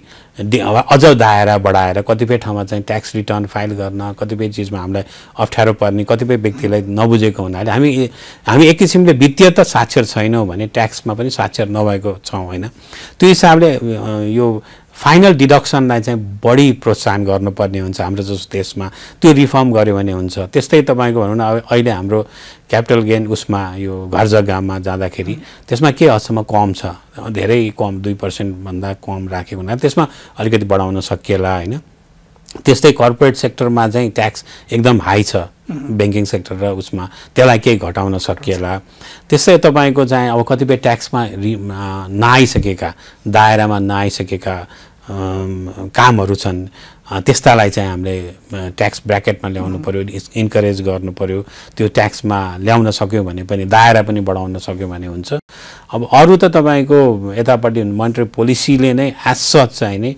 अझ दायरा बढाएर कतिपय ठाउँमा चाहिँ ट्याक्स रिटर्न फाइल गर्न कतिपय चिजमा हामीलाई अप्ठ्यारो पर्ने, कतिपय व्यक्तिलाई नबुझेको हुनाले हामी एक किसिमले वित्तीय त साक्षर छैनौँ भने ट्याक्समा पनि साक्षर नभएको छौँ होइन। त्यो हिसाबले यो फाइनल डिडक्सनलाई चाहिँ बढी प्रोत्साहन गर्नुपर्ने हुन्छ हाम्रो जस्तो देशमा, त्यो रिफर्म गर्यो भने हुन्छ। त्यस्तै तपाईँको भनौँ न अहिले हाम्रो क्यापिटल गेन उसमा यो घर जग्गामा जाँदाखेरि त्यसमा के हदसम्म कम छ, धेरै कम 2% भन्दा कम राखेको हुनाले त्यसमा अलिकति बढाउन सकिएला होइन। त्यस्तै कर्पोरेट सेक्टरमा चाहिँ ट्याक्स एकदम हाई छ ब्याङ्किङ सेक्टर र उसमा, त्यसलाई केही घटाउन सकिएला। त्यस्तै तपाईँको चाहिँ अब कतिपय ट्याक्समा नआइसकेका दायरामा नआइसकेका कामहरू छन्, त्यस्तालाई चाहिँ हामीले ट्याक्स ब्र्याकेटमा ल्याउनु पर्यो, इन्करेज गर्नु पर्यो। त्यो ट्याक्समा ल्याउन सक्यो भने पनि दायरा पनि बढाउन सक्यो भने हुन्छ। अब अरू त तपाईँको यतापट्टि मोनेटरी पोलिसीले नै एज सच चाहिँ नि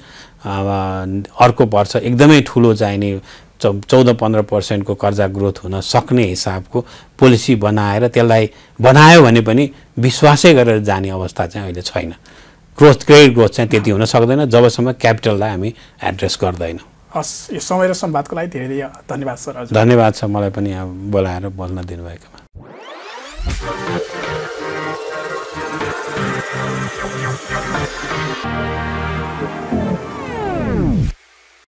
अर्को वर्ष एकदमै ठुलो चाहिँ नि 14-15% को कर्जा ग्रोथ हुन सक्ने हिसाबको पोलिसी बनाएर त्यसलाई बनायो भने पनि विश्वासै गरेर जाने अवस्था चाहिँ अहिले छैन। क्रेडिट ग्रोथ चाहिँ त्यति हुन सक्दैन जबसम्म क्यापिटललाई हामी एड्रेस गर्दैनौँ। हस्, यो समय र संवादको लागि धेरै धेरै धन्यवाद सर। धन्यवाद छ मलाई पनि यहाँ बोलाएर बोल्न दिनुभएकोमा।